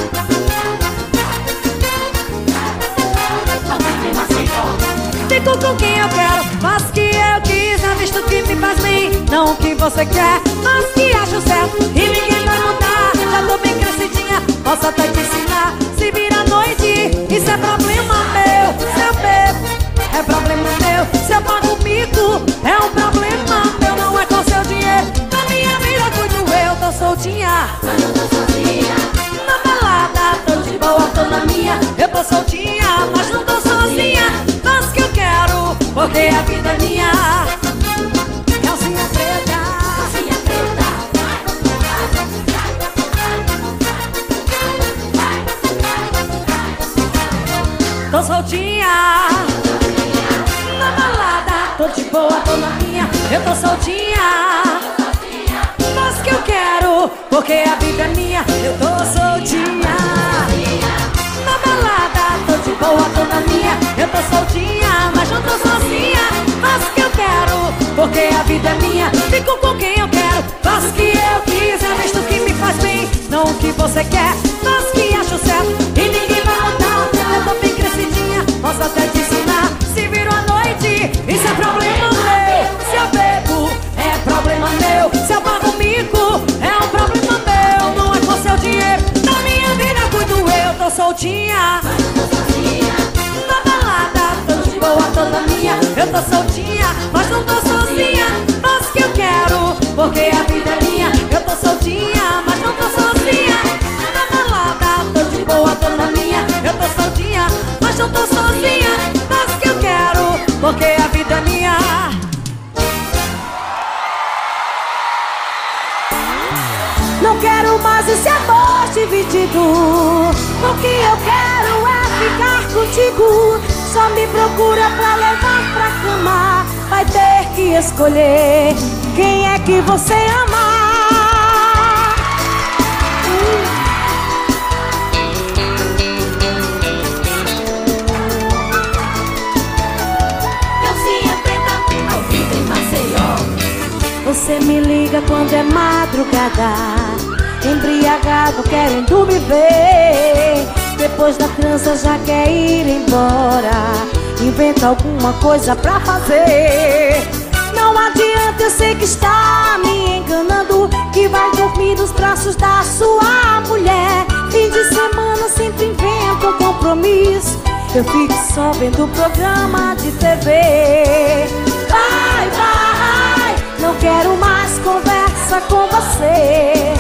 Fico com quem eu quero, faço o que eu quiser. Visto que me faz bem, não o que você quer. Mas que acho certo e ninguém vai mudar. Já tô bem crescidinha, posso até te ensinar. Se vira a noite, isso é problema meu. Se eu bebo, é problema meu. Se eu pago mico, é um problema meu. Não é com seu dinheiro, na minha vida cuido eu. Tô soltinha, Mas não tô sozinha. na balada, tô de boa, tô na minha. Eu tô soltinha, mas não tô sozinha. Mas que eu quero, porque a vida é minha. Calcinha preta, Calcinha preta. tô soltinha. Na balada, tô de boa, tô na minha. Eu tô soltinha. Mas que eu quero, porque a vida é minha. Eu tô soltinha. Na balada, tô de boa, tô na minha. Eu tô soltinha, mas não tô sozinha. Mas que eu quero, porque a vida é minha. Fico com quem eu quero, faço o que eu quiser. Visto que me faz bem, não o que você quer. Mas que acho certo e ninguém vai mudar. Eu tô bem crescidinha, posso até te ensinar. Se viro a noite, isso é problema meu. Se eu bebo, é problema meu. Se eu pago mico, é um problema meu. Não é com seu dinheiro, na minha vida cuido eu. Tô soltinha, Mas não tô sozinha. na balada, tô de boa, tô na minha. Eu tô soltinha, mas não tô sozinha. Mas que eu quero, porque a vida é minha. Eu tô soltinha, mas não tô sozinha. Na balada, tô de boa, tô na minha. Eu tô soltinha, mas não tô sozinha. Mas que eu quero, porque a vida é minha. Não quero mais esse amor dividido. O que eu quero é ficar contigo. Só me procura pra levar pra cama. Vai ter que escolher quem é que você ama. Calcinha preta, ao vivo em Maceió. Você me liga quando é madrugada, embriagado querendo me ver. Depois da trança já quer ir embora. Inventa alguma coisa pra fazer. Não adianta, eu sei que está me enganando, que vai dormir nos braços da sua mulher. Fim de semana sempre inventa um compromisso. Eu fico só vendo o programa de T V. Vai, vai, não quero mais conversa com você.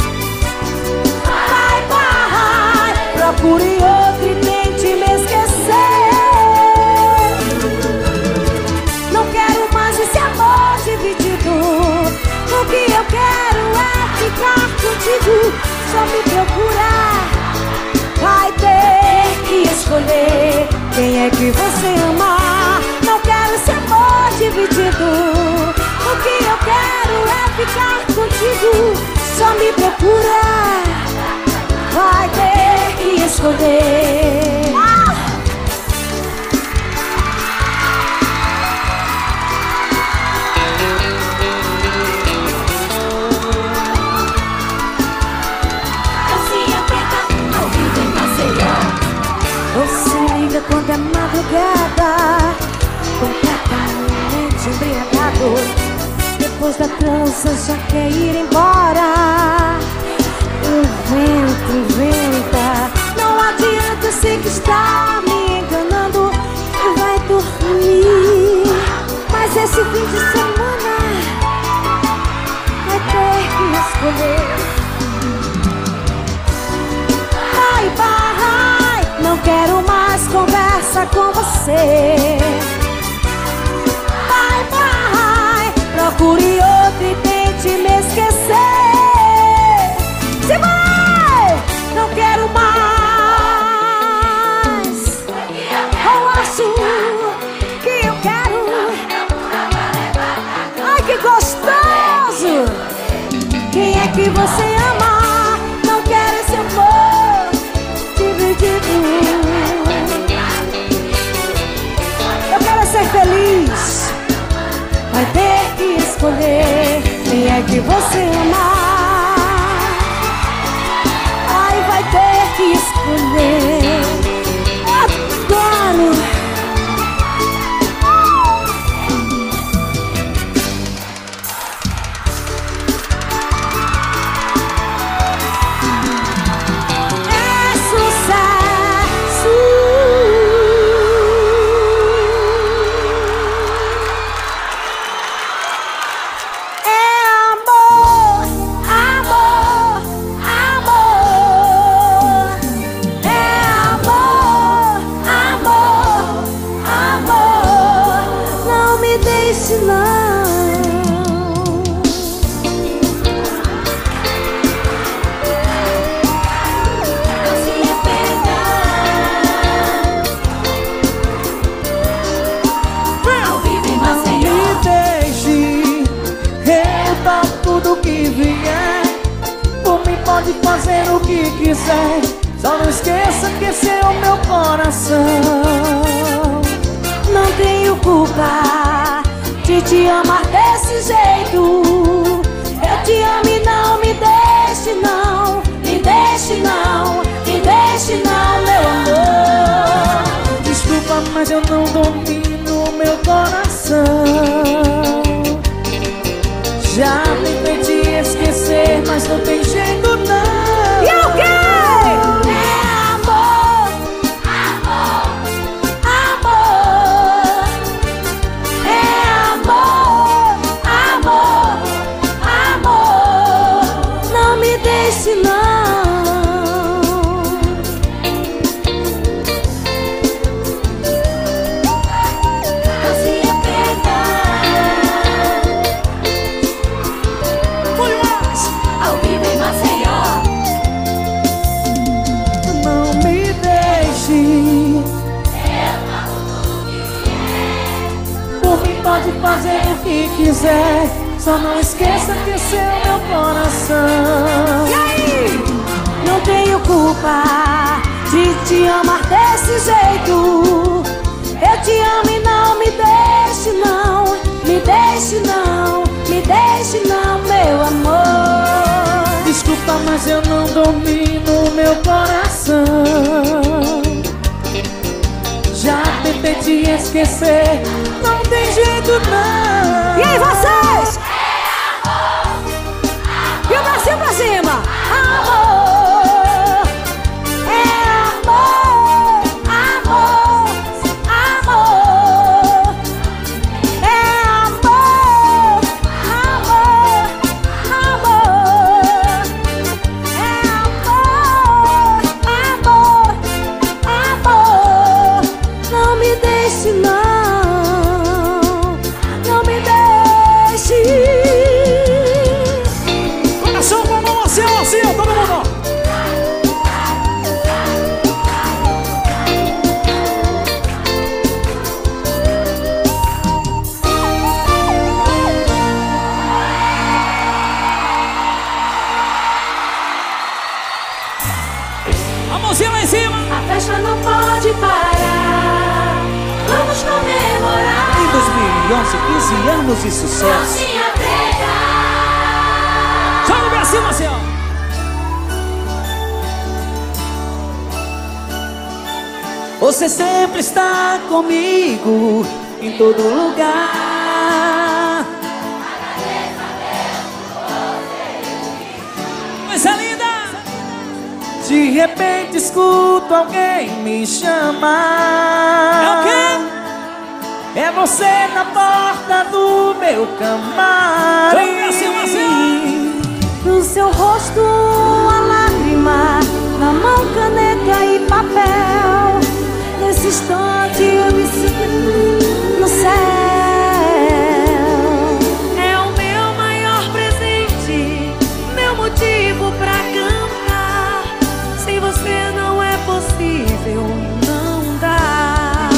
Vai, vai, procure outro e tente me esquecer. Não quero mais esse amor contigo, só me procurar. Vai ter que escolher quem é que você ama. Não quero esse amor dividido. O que eu quero é ficar contigo, só me procurar. Vai ter que escolher. Ah! Você liga quando é madrugada, completamente embriagado. Depois da trança já quer ir embora. O vento venta, não adianta, eu sei que está me enganando e vai dormir. Mas esse fim de semana vai ter que escolher. Vai, vai, não quero mais conversa com você. Vai, vai, procure outro e tente me esquecer. Se vai, não quero mais. Eu acho que eu quero. Ai, que gostoso. Quem é que você ama? Não quero esse amor dividido. Eu quero ser feliz. Vai ter que escolher quem é que você ama. Ai, vai ter que escolher. Adoro. É sucesso. Pode fazer o que quiser, só não esqueça que esse é o meu coração. Não tenho culpa de te amar desse jeito. Eu te amo e não me deixe não, me deixe não, me deixe não, meu amor. Desculpa, mas eu não domino o meu coração. Já tentei te esquecer, mas não tem jeito não. E o quê? É amor, amor, amor. É amor, amor, amor. Não me deixe não. Não se aprenda. Ao vivo em Maceió. Não me deixe. Por mim pode fazer o que quiser, só não esqueça que esse é o meu coração. E aí? Não tenho culpa de te amar desse jeito. Eu te amo e não me deixe não, me deixe não, me deixe não, meu amor. Desculpa, mas eu não domino o meu coração. Já tentei te esquecer, não tem jeito não. E aí vocês? E o bracinho pra cima. Amor, é amor, amor, amor. É amor, amor, amor. É amor, amor, amor. Não me deixe não, não me deixe. sucesso. Calcinha preta. Joga pra cima, Senhor. Você sempre está comigo em todo lugar. Coisa linda. De repente escuto alguém me chamar. É o quê? É você na porta do meu camarim. Joga pra cima, Senhor. No seu rosto a lágrima, na mão caneta e papel. Nesse instante eu me sinto no céu. É o meu maior presente, meu motivo pra cantar. Sem você não é possível, não dá.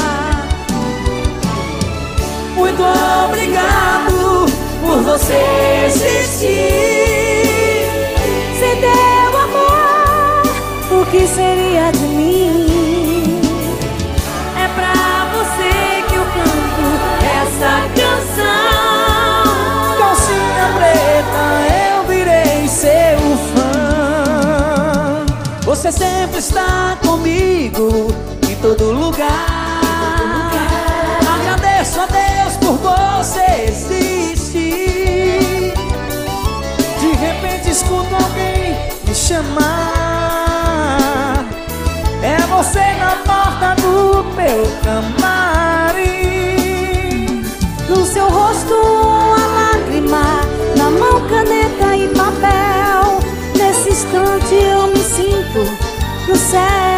Muito obrigado por você existir. Sem teu amor, o que seria de mim? É pra você que eu canto essa canção. Calcinha preta, eu virei seu fã. Você sempre está comigo em todo lugar. Agradeço a Deus por você existir. De repente escuto alguém me chamar. É você na porta do meu camarim. No seu rosto a lágrima, na mão caneta e papel. Nesse instante eu me sinto no céu.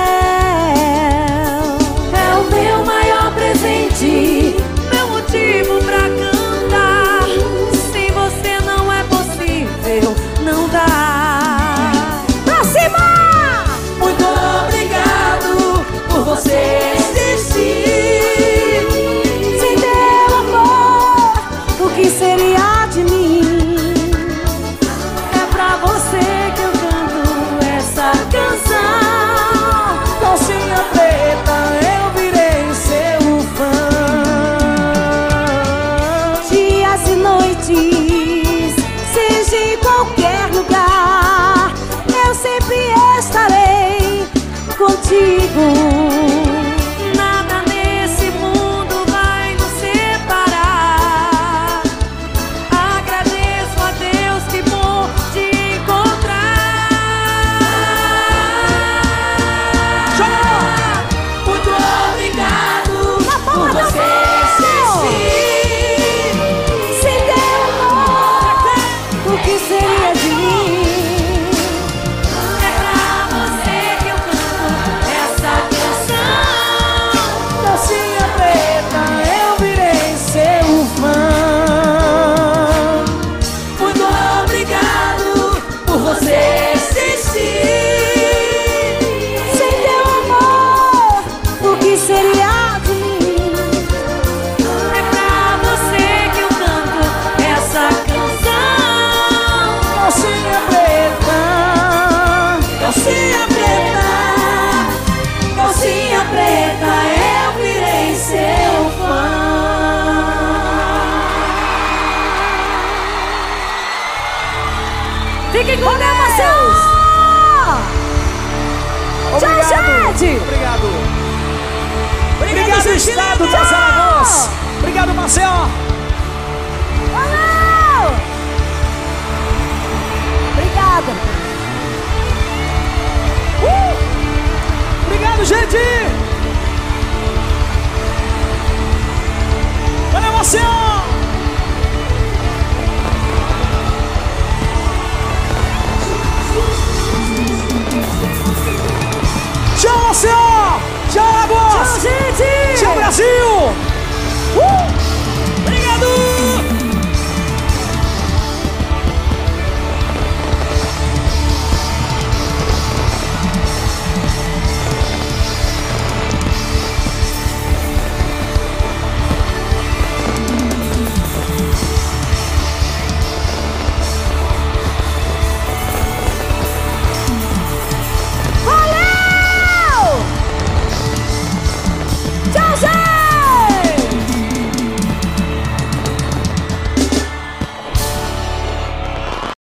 É o meu maior presente, meu motivo pra cantar. Sem você não é possível, não dá. Pra cima! Muito obrigado por você existir. Sem teu amor, o que seria de mim? É pra você que eu canto essa canção. Calcinha preta, eu virei seu fã. Dias e noites, seja em qualquer lugar, eu sempre estarei contigo. Nada nesse mundo vai nos separar. Agradeço a Deus que bom te encontrar. Muito obrigado Na por palma da você mão. existir. Sem teu amor, o que seria de mim? É pra você que eu canto essa canção. Calcinha preta, eu virei seu fã. Muito obrigado por você existir. Sem teu amor, o que seria de mim? É pra você que eu canto essa canção. Calcinha preta, calcinha preta, Calcinha preta, eu virei seu fã. Fiquem com Deus! Tchau, gente! Obrigado. Obrigado, Estado das Alagoas. Obrigado, Maceió.